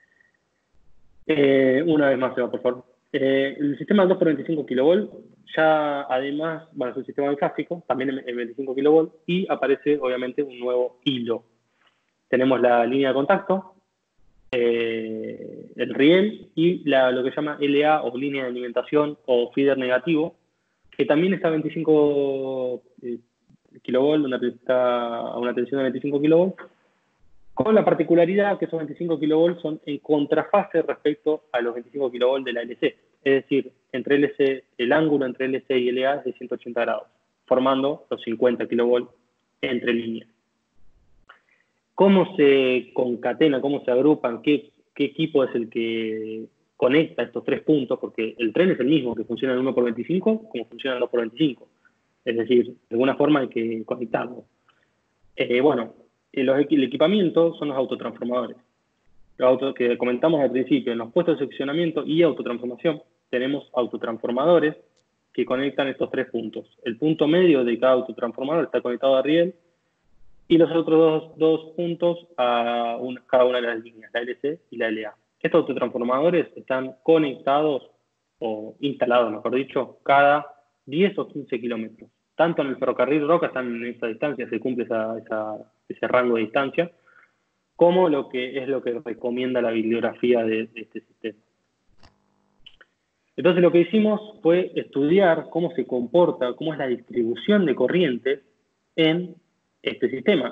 Eh, una vez más, Seba, por favor. Eh, el sistema de dos por veinticinco kilovolts ya además, bueno, es un sistema bifásico, también en veinticinco kilovolts, y aparece obviamente un nuevo hilo. Tenemos la línea de contacto, Eh, el riel y la, lo que se llama L A o línea de alimentación o feeder negativo, que también está a veinticinco eh, kilovolts, una, está a una tensión de veinticinco kilovolts, con la particularidad que esos veinticinco kilovolts son en contrafase respecto a los veinticinco kilovolts de la L C. Es decir, entre L C, el ángulo entre L C y L A es de ciento ochenta grados, formando los cincuenta kilovolts entre líneas. ¿Cómo se concatena, cómo se agrupan, qué, qué equipo es el que conecta estos tres puntos? Porque el tren es el mismo que funciona en uno por veinticinco como funciona en dos por veinticinco. Es decir, de alguna forma hay que conectarlo. Eh, bueno, los, el equipamiento son los autotransformadores. Los autos que comentamos al principio, en los puestos de seccionamiento y autotransformación, tenemos autotransformadores que conectan estos tres puntos. El punto medio de cada autotransformador está conectado a riel, y los otros dos, dos puntos a una, cada una de las líneas, la L C y la L A. Estos autotransformadores están conectados, o instalados, mejor dicho, cada diez o quince kilómetros. Tanto en el ferrocarril Roca están en esa distancia, se cumple esa, esa, ese rango de distancia, como lo que es lo que recomienda la bibliografía de, de este sistema. Entonces lo que hicimos fue estudiar cómo se comporta, cómo es la distribución de corrientes en este sistema.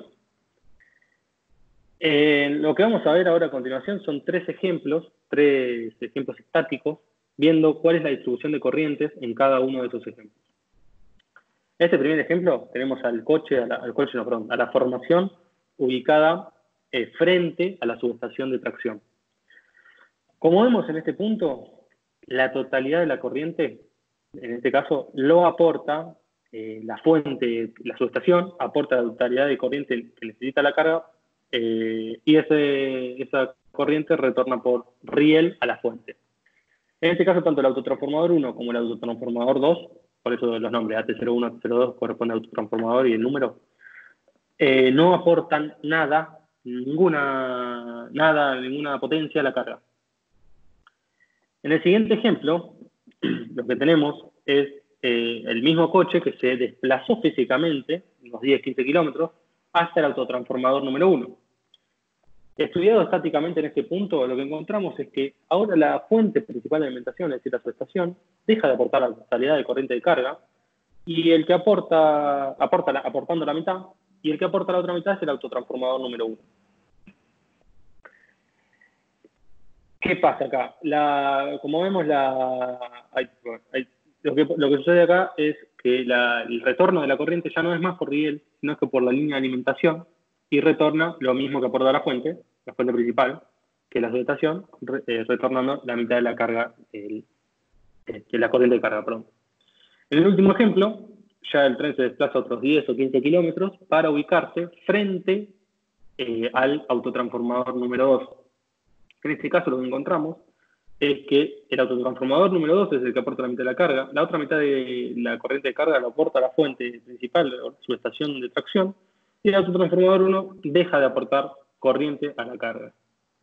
Eh, lo que vamos a ver ahora a continuación son tres ejemplos, tres ejemplos estáticos, viendo cuál es la distribución de corrientes en cada uno de esos ejemplos. En este primer ejemplo tenemos al coche, a la, al coche no, perdón, a la formación ubicada eh, frente a la subestación de tracción. Como vemos en este punto, la totalidad de la corriente, en este caso, lo aporta Eh, la fuente, la subestación, aporta la totalidad de corriente que necesita la carga eh, y ese, esa corriente retorna por riel a la fuente. En este caso, tanto el autotransformador uno como el autotransformador dos, por eso los nombres A T cero uno, A T cero dos corresponde al autotransformador y el número, eh, no aportan nada, ninguna, nada, ninguna potencia a la carga. En el siguiente ejemplo, lo que tenemos es Eh, el mismo coche que se desplazó físicamente, unos diez a quince kilómetros, hasta el autotransformador número uno. Estudiado estáticamente en este punto, lo que encontramos es que ahora la fuente principal de alimentación, es decir, la subestación, deja de aportar la totalidad de corriente de carga, y el que aporta, aporta la, aportando la mitad, y el que aporta la otra mitad es el autotransformador número uno. ¿Qué pasa acá? La, como vemos, la, hay, hay, lo, que, lo que sucede acá es que la, el retorno de la corriente ya no es más por riel, sino que por la línea de alimentación, y retorna lo mismo que aporta la fuente, la fuente principal, que la subestación, re, eh, retornando la mitad de la carga, el, eh, de la corriente de carga, perdón. En el último ejemplo, ya el tren se desplaza otros diez o quince kilómetros para ubicarse frente eh, al autotransformador número dos. En este caso lo que encontramos es que el autotransformador número dos es el que aporta la mitad de la carga, la otra mitad de la corriente de carga lo aporta la fuente principal, su estación de tracción, y el autotransformador uno deja de aportar corriente a la carga.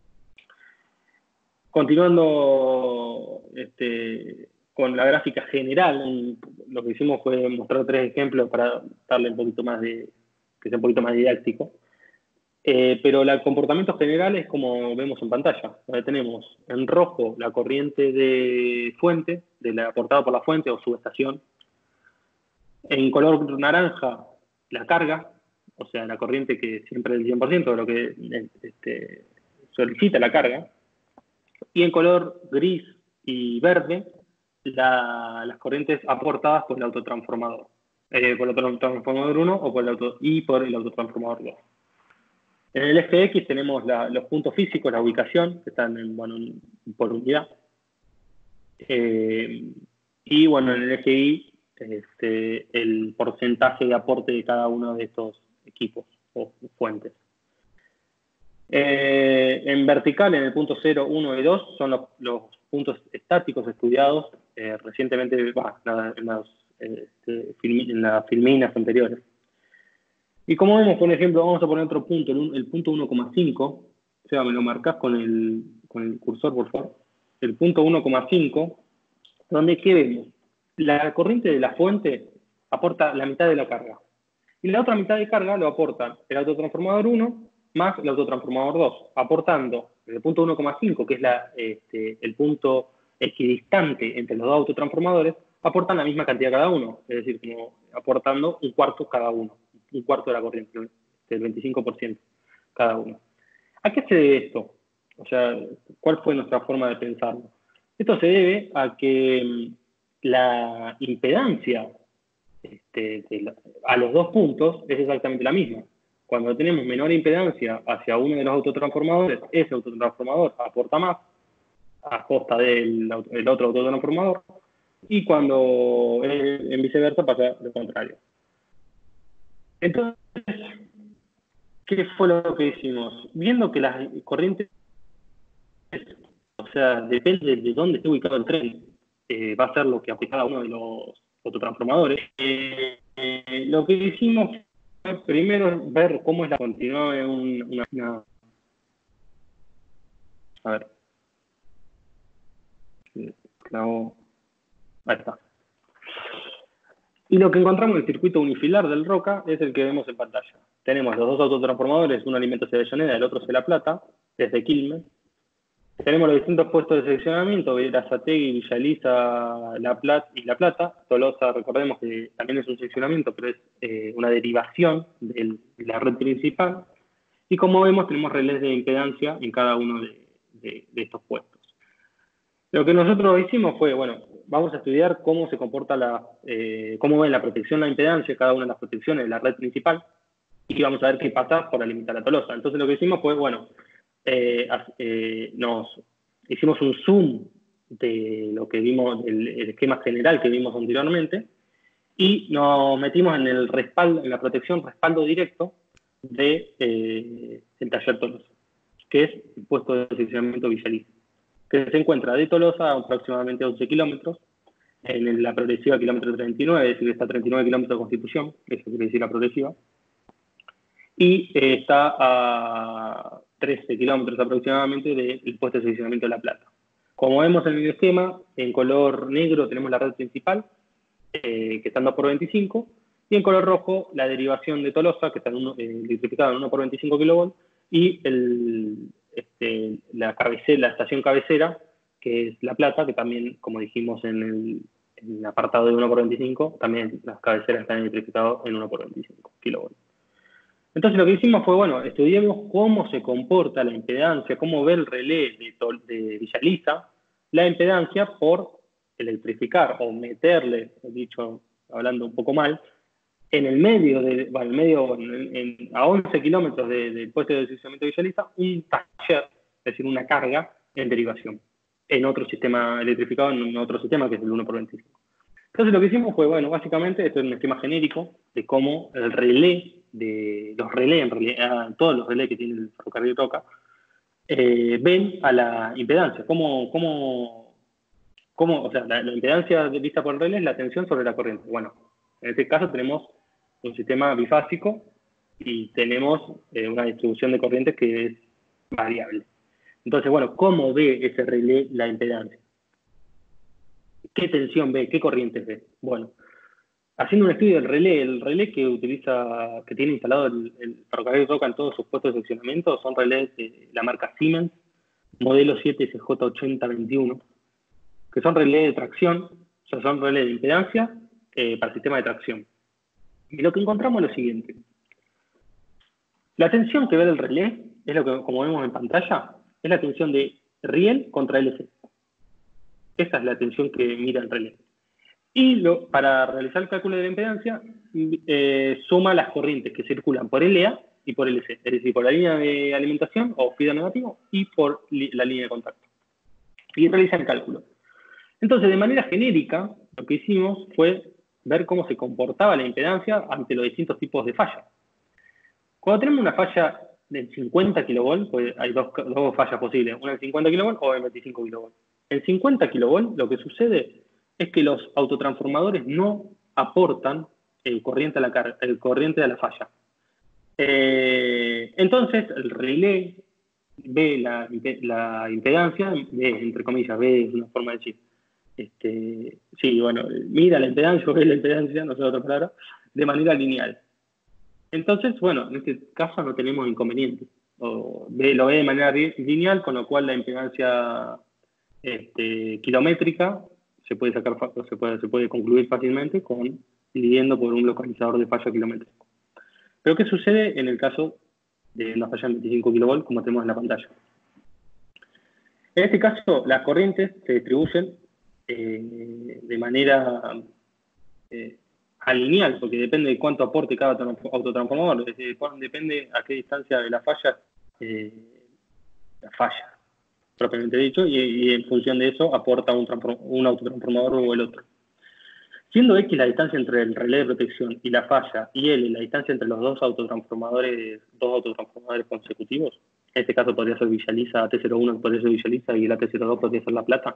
Continuando este, con la gráfica general, lo que hicimos fue mostrar tres ejemplos para darle un poquito más de, que sea un poquito más didáctico. Eh, pero el comportamiento general es como vemos en pantalla, donde tenemos en rojo la corriente de fuente, de la aportada por la fuente o subestación. En color naranja, la carga, o sea, la corriente que siempre es el cien por ciento de lo que este, solicita la carga. Y en color gris y verde, la, las corrientes aportadas por el autotransformador. Eh, por el autotransformador uno o por el auto, y por el autotransformador dos. En el eje X tenemos la, los puntos físicos, la ubicación, que están en, bueno, por unidad. Eh, y bueno, en el eje Y, este, el porcentaje de aporte de cada uno de estos equipos o fuentes. Eh, en vertical, en el punto cero, uno y dos, son los, los puntos estáticos estudiados eh, recientemente bah, en, las, este, film, en las filminas anteriores. Y como vemos, por ejemplo, vamos a poner otro punto, el, el punto uno coma cinco, o sea, me lo marcás con el, con el cursor, por favor. El punto uno coma cinco, donde, ¿qué vemos? La corriente de la fuente aporta la mitad de la carga. Y la otra mitad de carga lo aporta el autotransformador uno más el autotransformador dos, aportando el punto uno coma cinco, que es la, este, el punto equidistante entre los dos autotransformadores, aportan la misma cantidad cada uno, es decir, como aportando un cuarto cada uno, un cuarto de la corriente, del veinticinco por ciento cada uno. ¿A qué se debe esto? O sea, ¿cuál fue nuestra forma de pensarlo? Esto se debe a que la impedancia este, de la, a los dos puntos es exactamente la misma. Cuando tenemos menor impedancia hacia uno de los autotransformadores, ese autotransformador aporta más a costa del, del otro autotransformador, y cuando eh, en viceversa pasa lo contrario. Entonces, ¿qué fue lo que hicimos? Viendo que las corrientes, o sea, depende de dónde esté ubicado el tren, eh, va a ser lo que aplica cada uno de los autotransformadores. Eh, eh, lo que hicimos fue primero ver cómo es la continuidad de un, una, una... A ver. Clavo. Ahí está. Y lo que encontramos en el circuito unifilar del Roca es el que vemos en pantalla. Tenemos los dos autotransformadores, uno alimenta hacia Avellaneda, el otro hacia La Plata, desde Quilmes. Tenemos los distintos puestos de seccionamiento, Berazategui, Villaliza, La Plata y La Plata. Tolosa, recordemos que también es un seccionamiento, pero es eh, una derivación de la red principal. Y como vemos, tenemos relés de impedancia en cada uno de, de, de estos puestos. Lo que nosotros hicimos fue, bueno, vamos a estudiar cómo se comporta la, eh, cómo ve la protección, la impedancia, cada una de las protecciones de la red principal, y vamos a ver qué pasa por limitar la Tolosa. Entonces lo que hicimos fue, bueno, eh, eh, nos hicimos un zoom de lo que vimos, el, el esquema general que vimos anteriormente, y nos metimos en el respaldo, en la protección respaldo directo de eh, el taller Tolosa, que es el puesto de seccionamiento Villaliza, que se encuentra de Tolosa a aproximadamente once kilómetros, en la progresiva kilómetro treinta y nueve, es decir, está a treinta y nueve kilómetros de Constitución, eso quiere decir la progresiva, y eh, está a trece kilómetros aproximadamente del puesto de seccionamiento de La Plata. Como vemos en el esquema, en color negro tenemos la red principal, eh, que está en dos por veinticinco, y en color rojo la derivación de Tolosa, que está en uno, eh, electrificada en uno por veinticinco kilovolts, y el, este, la, cabecera, la estación cabecera, que es La Plata, que también, como dijimos en el, en el apartado de uno por veinticinco, también las cabeceras están electrificadas en uno por veinticinco kilovolts. Entonces lo que hicimos fue, bueno, estudiamos cómo se comporta la impedancia, cómo ve el relé de, de Villaliza, la impedancia por electrificar o meterle, he dicho, hablando un poco mal, en el medio, de, bueno, el medio en, en, a once kilómetros del de puesto de seccionamiento de Villaliza, un taller, es decir, una carga en derivación, en otro sistema electrificado, en otro sistema que es el uno por veinticinco. Entonces lo que hicimos fue, bueno, básicamente esto es un esquema genérico de cómo el relé de los relés, en realidad todos los relés que tiene el ferrocarril Roca, eh, ven a la impedancia. ¿Cómo, cómo, cómo, o sea, la, la impedancia vista por el relé es la tensión sobre la corriente? Bueno, en este caso tenemos un sistema bifásico y tenemos eh, una distribución de corrientes que es variable. Entonces, bueno, ¿cómo ve ese relé la impedancia? ¿Qué tensión ve? ¿Qué corrientes ve? Bueno, haciendo un estudio del relé, el relé que utiliza, que tiene instalado el, el ferrocarril Roca en todos sus puestos de seccionamiento son relés de la marca Siemens, modelo siete S J ochenta veintiuno, que son relés de tracción, o sea, son relés de impedancia eh, para sistema de tracción. Y lo que encontramos es lo siguiente. La tensión que ve el relé, es lo que, como vemos en pantalla, es la tensión de riel contra L C. Esa es la tensión que mira el relé. Y lo, para realizar el cálculo de la impedancia, eh, suma las corrientes que circulan por L A y por L C, es decir, por la línea de alimentación o fluido negativo y por li, la línea de contacto. Y realiza el cálculo. Entonces, de manera genérica, lo que hicimos fue ver cómo se comportaba la impedancia ante los distintos tipos de fallas. Cuando tenemos una falla de cincuenta kilovolts, pues hay dos, dos fallas posibles, una de cincuenta kilovolts o de veinticinco kilovolts. En cincuenta kilovolts lo que sucede es que los autotransformadores no aportan el corriente a la, el corriente a la falla. Eh, entonces, el relé ve la, la impedancia, ve, entre comillas, ve, es una forma de decir, este, sí, bueno, mira la impedancia, ve la impedancia, no sé otra palabra, de manera lineal. Entonces, bueno, en este caso no tenemos inconveniente. O ve, lo ve de manera lineal, con lo cual la impedancia este, kilométrica se puede sacar, se puede, se puede concluir fácilmente con dividiendo por un localizador de falla kilométrico. Pero ¿qué sucede en el caso de una falla en veinticinco kilovolts, como tenemos en la pantalla? En este caso, las corrientes se distribuyen eh, de manera eh, alineal, porque depende de cuánto aporte cada autotransformador, es decir, depende a qué distancia de la falla eh, la falla, propiamente dicho, y, y en función de eso aporta un, un autotransformador o el otro. Siendo X la distancia entre el relé de protección y la falla, y L la distancia entre los dos autotransformadores, dos autotransformadores consecutivos, en este caso podría ser Villaliza, A T cero uno podría ser Villaliza y el A T cero dos podría ser La Plata,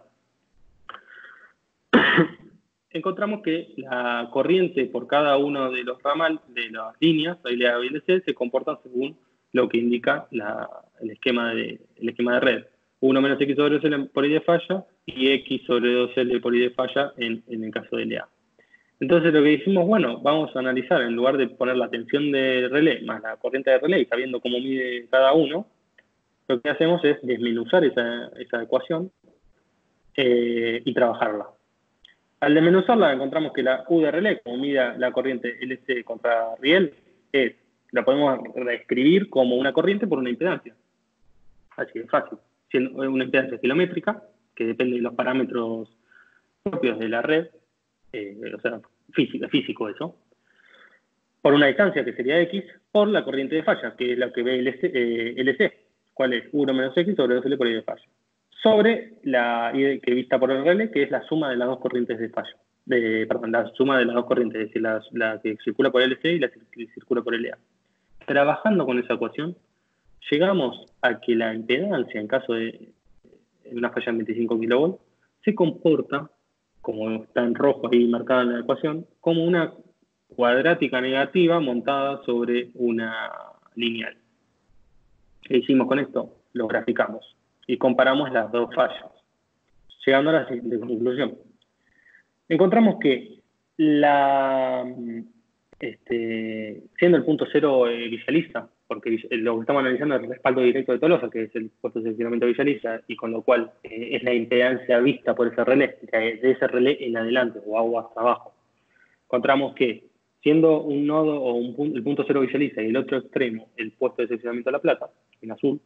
encontramos que la corriente por cada uno de los ramales, de las líneas, L A y L C, se comportan según lo que indica la, el, esquema de, el esquema de red. uno menos X sobre dos L por I de falla y X sobre dos L por I de falla en, en el caso de L A. Entonces lo que dijimos, bueno, vamos a analizar, en lugar de poner la tensión de relé más la corriente de relé y sabiendo cómo mide cada uno, lo que hacemos es desmenuzar esa, esa ecuación eh, y trabajarla. Al desmenuzarla encontramos que la U de relé, como mide la corriente L C contra riel, es, la podemos reescribir como una corriente por una impedancia. Así de fácil. Siendo una impedancia kilométrica, que depende de los parámetros propios de la red, eh, o sea, físico, físico eso, por una distancia que sería X, por la corriente de falla, que es la que ve L C, eh, L C, cuál es uno menos X sobre dos L por I de falla, sobre la I que vista por el relé, que es la suma de las dos corrientes de falla, de, perdón, la suma de las dos corrientes, es decir, la, la que circula por L C y la que circula por L A. Trabajando con esa ecuación, llegamos a que la impedancia, en caso de una falla en veinticinco kilovolts, se comporta, como está en rojo ahí marcada en la ecuación, como una cuadrática negativa montada sobre una lineal. ¿Qué hicimos con esto? Lo graficamos y comparamos las dos fallas, llegando a la siguiente conclusión. Encontramos que la, este, siendo el punto cero eh, Villaliza, porque lo que estamos analizando es el respaldo directo de Tolosa, que es el puesto de seccionamiento de Villaliza, y con lo cual eh, es la impedancia vista por ese relé, de ese relé en adelante o agua hasta abajo. Encontramos que, siendo un nodo o un punto, el punto cero Villaliza y el otro extremo el puesto de seccionamiento de La Plata, en azul,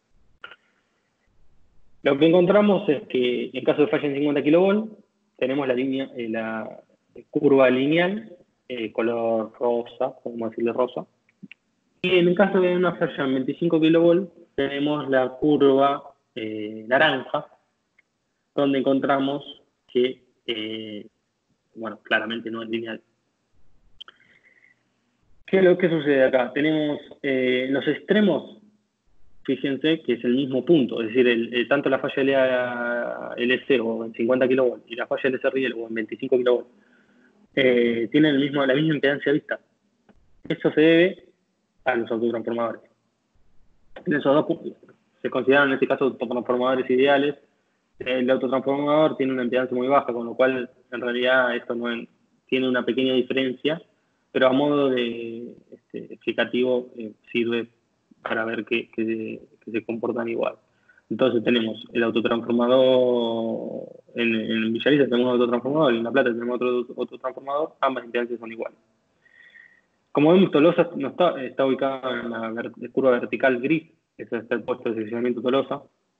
lo que encontramos es que en caso de falla en cincuenta kilovolts, tenemos la línea, eh, la curva lineal, eh, color rosa, podemos decirle rosa. Y en el caso de una falla en veinticinco kilovolts, tenemos la curva eh, naranja, donde encontramos que, eh, bueno, claramente no es lineal. ¿Qué es lo que sucede acá? Tenemos eh, los extremos, fíjense que es el mismo punto, es decir, el, el, tanto la falla L A L C o en cincuenta kilovolts y la falla L C R o en veinticinco kilovolts eh, tienen el mismo, la misma impedancia vista. Eso se debe a los autotransformadores. En esos dos puntos se consideran en este caso autotransformadores ideales. El autotransformador tiene una impedancia muy baja, con lo cual en realidad esto no es, tiene una pequeña diferencia, pero a modo de este, explicativo eh, sirve para ver que, que, que se comportan igual. Entonces tenemos el autotransformador, en, en Villarisa tenemos un autotransformador y en La Plata tenemos otro autotransformador, ambas impedancias son iguales. Como vemos, Tolosa no está, está ubicada en la ver, curva vertical gris, ese es el puesto de seccionamiento Tolosa,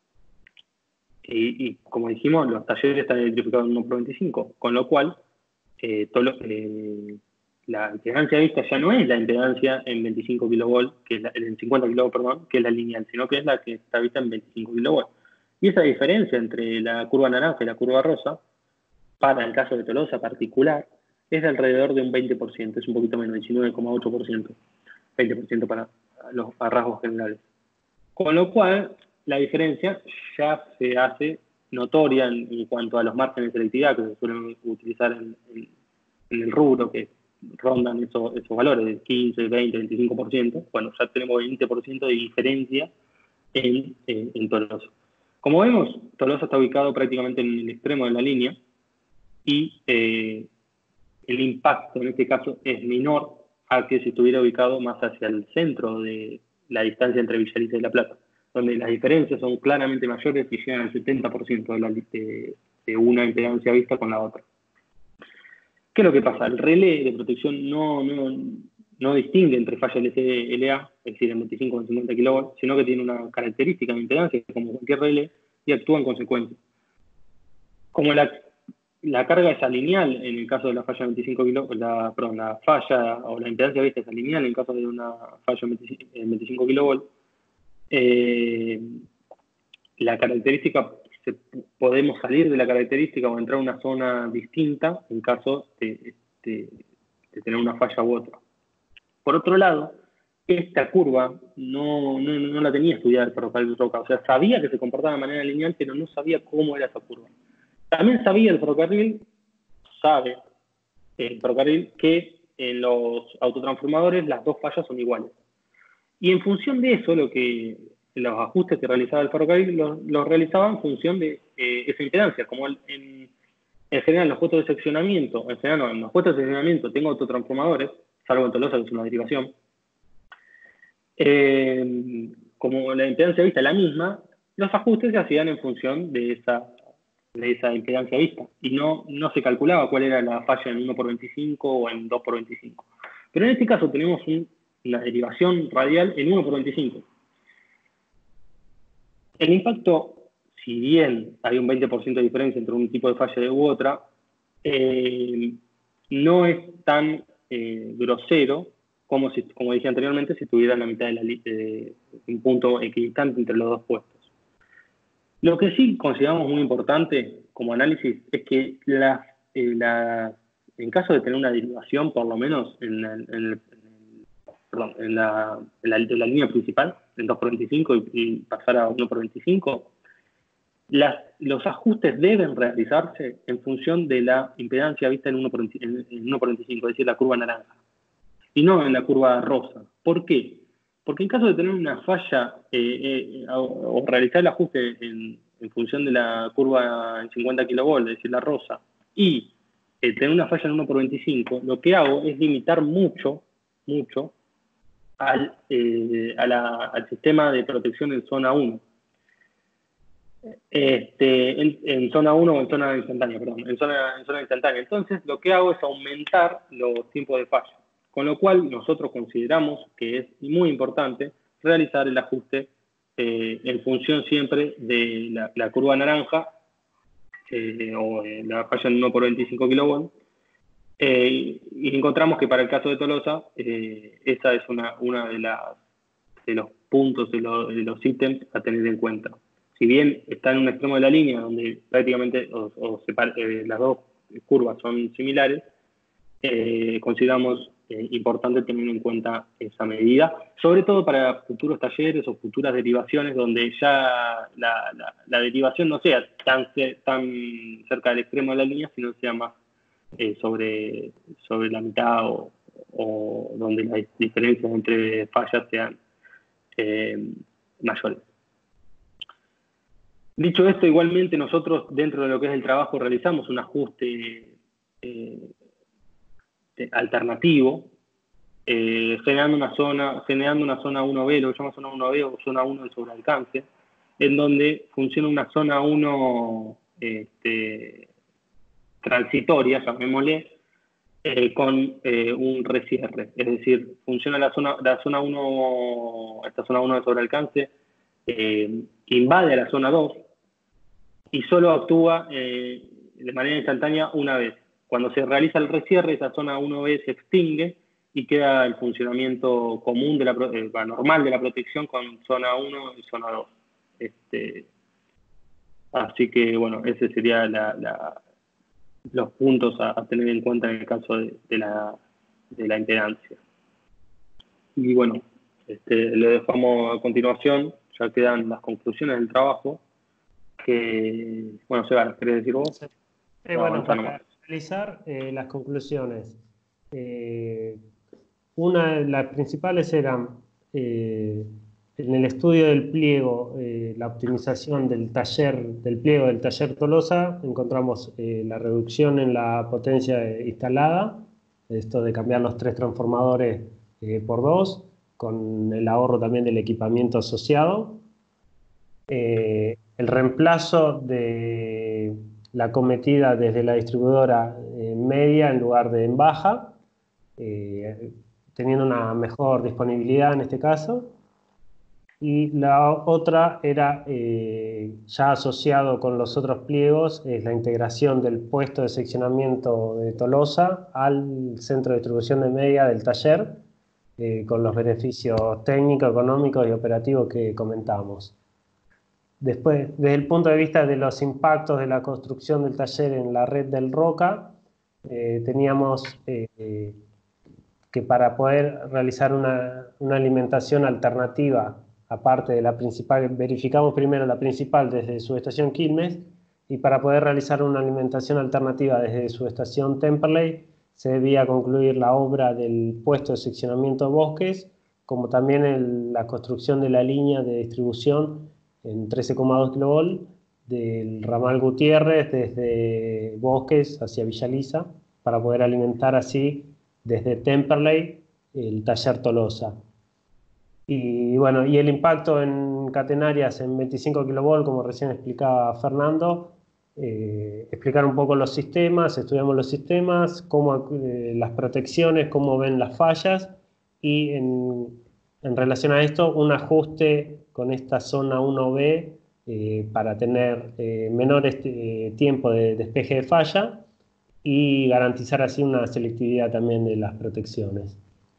y, y como dijimos, los talleres están electrificados en uno por veinticinco, con lo cual eh, Tolo, eh, la impedancia vista ya no es la impedancia en veinticinco kilovolts, que es la, en cincuenta kilovolts, perdón, que es la lineal, sino que es la que está vista en veinticinco kilovolts. Y esa diferencia entre la curva naranja y la curva rosa, para el caso de Tolosa particular, es de alrededor de un veinte por ciento, es un poquito menos, diecinueve coma ocho por ciento, veinte por ciento para los para rasgos generales. Con lo cual, la diferencia ya se hace notoria en, en cuanto a los márgenes de selectividad que se suelen utilizar en, en, en el rubro, que rondan esos, esos valores de quince, veinte, veinticinco por ciento. Bueno, ya tenemos veinte por ciento de diferencia en, en, en Tolosa. Como vemos, Tolosa está ubicado prácticamente en el extremo de la línea y eh, el impacto en este caso es menor a que si estuviera ubicado más hacia el centro de la distancia entre Villarisa y La Plata, donde las diferencias son claramente mayores y llegan al setenta por ciento de, la, de, de una impedancia vista con la otra. ¿Qué es lo que pasa? El relé de protección no, no, no distingue entre falla L C L A, es decir, en veinticinco o en cincuenta kilovolts, sino que tiene una característica de impedancia como cualquier relé y actúa en consecuencia. Como la La carga es alineal en el caso de la falla veinticinco kilovolts, la, perdón, la falla o la impedancia vista es alineal en el caso de una falla en veinticinco kilovolts. Eh, la característica, se, podemos salir de la característica o entrar a una zona distinta en caso de, de, de tener una falla u otra. Por otro lado, esta curva no, no, no la tenía estudiada el ferrocarril Roca, o sea, sabía que se comportaba de manera lineal, pero no sabía cómo era esa curva. También sabía el ferrocarril, sabe el ferrocarril, que en los autotransformadores las dos fallas son iguales. Y en función de eso, lo que los ajustes que realizaba el ferrocarril los, los realizaba en función de eh, esa impedancia. Como el, en, en general en los puestos de seccionamiento, en general no, en los puestos de seccionamiento tengo autotransformadores, salvo en Tolosa, que es una derivación. Eh, como la impedancia vista es la misma, los ajustes se hacían en función de esa de esa impedancia vista, y no, no se calculaba cuál era la falla en uno por veinticinco o en dos por veinticinco. Pero en este caso tenemos un, una derivación radial en uno por veinticinco. El impacto, si bien hay un veinte por ciento de diferencia entre un tipo de falla u otra, eh, no es tan eh, grosero como, si, como dije anteriormente, si tuviera la mitad de la de un punto equidistante entre los dos puestos. Lo que sí consideramos muy importante como análisis es que la, eh, la, en caso de tener una derivación, por lo menos en, el, en, el, perdón, en, la, en, la, en la línea principal, en dos por veinticinco y, y pasar a uno por veinticinco, las, los ajustes deben realizarse en función de la impedancia vista en uno por veinticinco, es decir, la curva naranja, y no en la curva rosa. ¿Por qué? Porque en caso de tener una falla eh, eh, o, o realizar el ajuste en, en función de la curva en cincuenta kilovolts, es decir, la rosa, y eh, tener una falla en uno por veinticinco, lo que hago es limitar mucho, mucho al, eh, a la, al sistema de protección en zona uno. Este, en, en zona uno o en zona instantánea, perdón, en zona, en zona instantánea. Entonces, lo que hago es aumentar los tiempos de falla. Con lo cual, nosotros consideramos que es muy importante realizar el ajuste eh, en función siempre de la, la curva naranja eh, o eh, la falla en uno por veinticinco kilovolts. Eh, y encontramos que para el caso de Tolosa, eh, esa es una, una de, las, de los puntos, de, lo, de los ítems a tener en cuenta. Si bien está en un extremo de la línea, donde prácticamente o, o separa, eh, las dos curvas son similares, eh, consideramos eh, importante tener en cuenta esa medida, sobre todo para futuros talleres o futuras derivaciones donde ya la, la, la derivación no sea tan, tan cerca del extremo de la línea, sino sea más eh, sobre, sobre la mitad o, o donde las diferencias entre fallas sean eh, mayores. Dicho esto, igualmente nosotros dentro de lo que es el trabajo realizamos un ajuste eh, alternativo, eh, generando una zona, generando una zona uno B, lo que se llama zona uno B o zona uno de sobrealcance, en donde funciona una zona uno este, transitoria, llamémosle, eh, con eh, un recierre. Es decir, funciona la zona, la zona uno, esta zona uno de sobrealcance, eh, invade la zona dos y solo actúa eh, de manera instantánea una vez. Cuando se realiza el recierre, esa zona uno B se extingue y queda el funcionamiento común, de la, eh, normal de la protección con zona uno y zona dos. Este, así que, bueno, ese sería la, la, los puntos a, a tener en cuenta en el caso de, de, la, de la impedancia. Y bueno, este, le dejamos a continuación, ya quedan las conclusiones del trabajo, que, bueno, Seba, ¿querés decir vos? Sí. Eh, bueno, para realizar eh, las conclusiones, eh, una de las principales eran eh, en el estudio del pliego, eh, la optimización del taller, del pliego del taller Tolosa, encontramos eh, la reducción en la potencia instalada, esto de cambiar los tres transformadores eh, por dos, con el ahorro también del equipamiento asociado. Eh, el reemplazo de la cometida desde la distribuidora en media en lugar de en baja, eh, teniendo una mejor disponibilidad en este caso. Y la otra era, eh, ya asociado con los otros pliegos, es la integración del puesto de seccionamiento de Tolosa al centro de distribución de media del taller, eh, con los beneficios técnicos, económicos y operativos que comentamos. Después, desde el punto de vista de los impactos de la construcción del taller en la red del Roca, eh, teníamos eh, que para poder realizar una, una alimentación alternativa, aparte de la principal, verificamos primero la principal desde subestación Quilmes, y para poder realizar una alimentación alternativa desde subestación Temperley, se debía concluir la obra del puesto de seccionamiento de bosques, como también el, la construcción de la línea de distribución en trece coma dos kilovolt del ramal Gutiérrez desde Bosques hacia Villa Lisa, para poder alimentar así desde Temperley el taller Tolosa. Y bueno, y el impacto en catenarias en veinticinco kilovolt, como recién explicaba Fernando, eh, explicar un poco los sistemas, estudiamos los sistemas, cómo, eh, las protecciones, cómo ven las fallas, y en, en relación a esto, un ajuste con esta zona uno B eh, para tener eh, menor este, eh, tiempo de despeje de falla y garantizar así una selectividad también de las protecciones.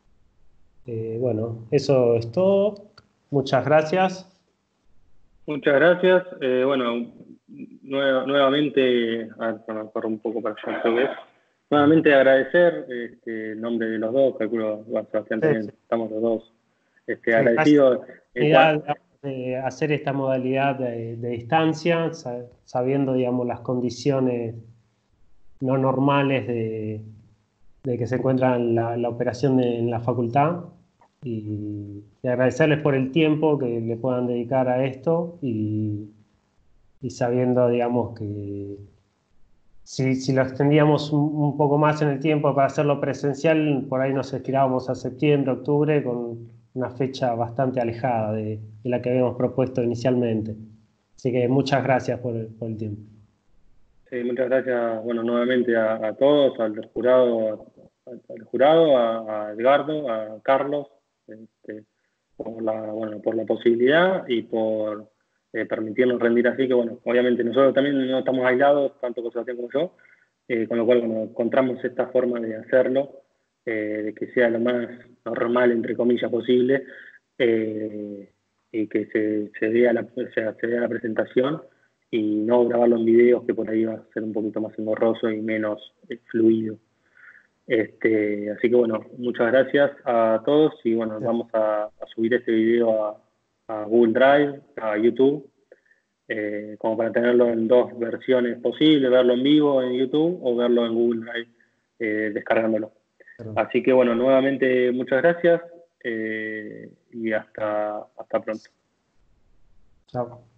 Eh, bueno, eso es todo. Muchas gracias. Muchas gracias. Eh, bueno, nueva, nuevamente, a ver, bueno, corro un poco para allá, creo que es. Nuevamente agradecer este, el nombre de los dos, calculo, bueno, Sebastián también, sí, sí. Estamos los dos este, sí, agradecidos. Eh, de hacer esta modalidad de, de distancia, sabiendo, digamos, las condiciones no normales de, de que se encuentra la, la operación de, en la facultad, y, y agradecerles por el tiempo que le puedan dedicar a esto, y, y sabiendo, digamos, que si, si lo extendíamos un, un poco más en el tiempo para hacerlo presencial, por ahí nos estirábamos a septiembre, octubre, con una fecha bastante alejada de, de la que habíamos propuesto inicialmente. Así que muchas gracias por el, por el tiempo. Sí, muchas gracias, bueno, nuevamente a, a todos, al jurado, a, al jurado, a, a Edgardo, a Carlos, este, por la, bueno, por la posibilidad y por eh, permitirnos rendir así, que bueno, obviamente nosotros también no estamos aislados, tanto con Sebastián como yo, eh, con lo cual bueno, encontramos esta forma de hacerlo, eh, de que sea lo más normal, entre comillas, posible, eh, y que se, se, vea la, o sea, se vea la presentación, y no grabarlo en videos, que por ahí va a ser un poquito más engorroso y menos eh, fluido. Este, así que bueno, muchas gracias a todos y bueno, vamos a, a subir este video a, a Google Drive, a YouTube, eh, como para tenerlo en dos versiones posibles, verlo en vivo en YouTube o verlo en Google Drive eh, descargándolo. Perdón. Así que bueno, nuevamente muchas gracias eh, y hasta, hasta pronto. Chao.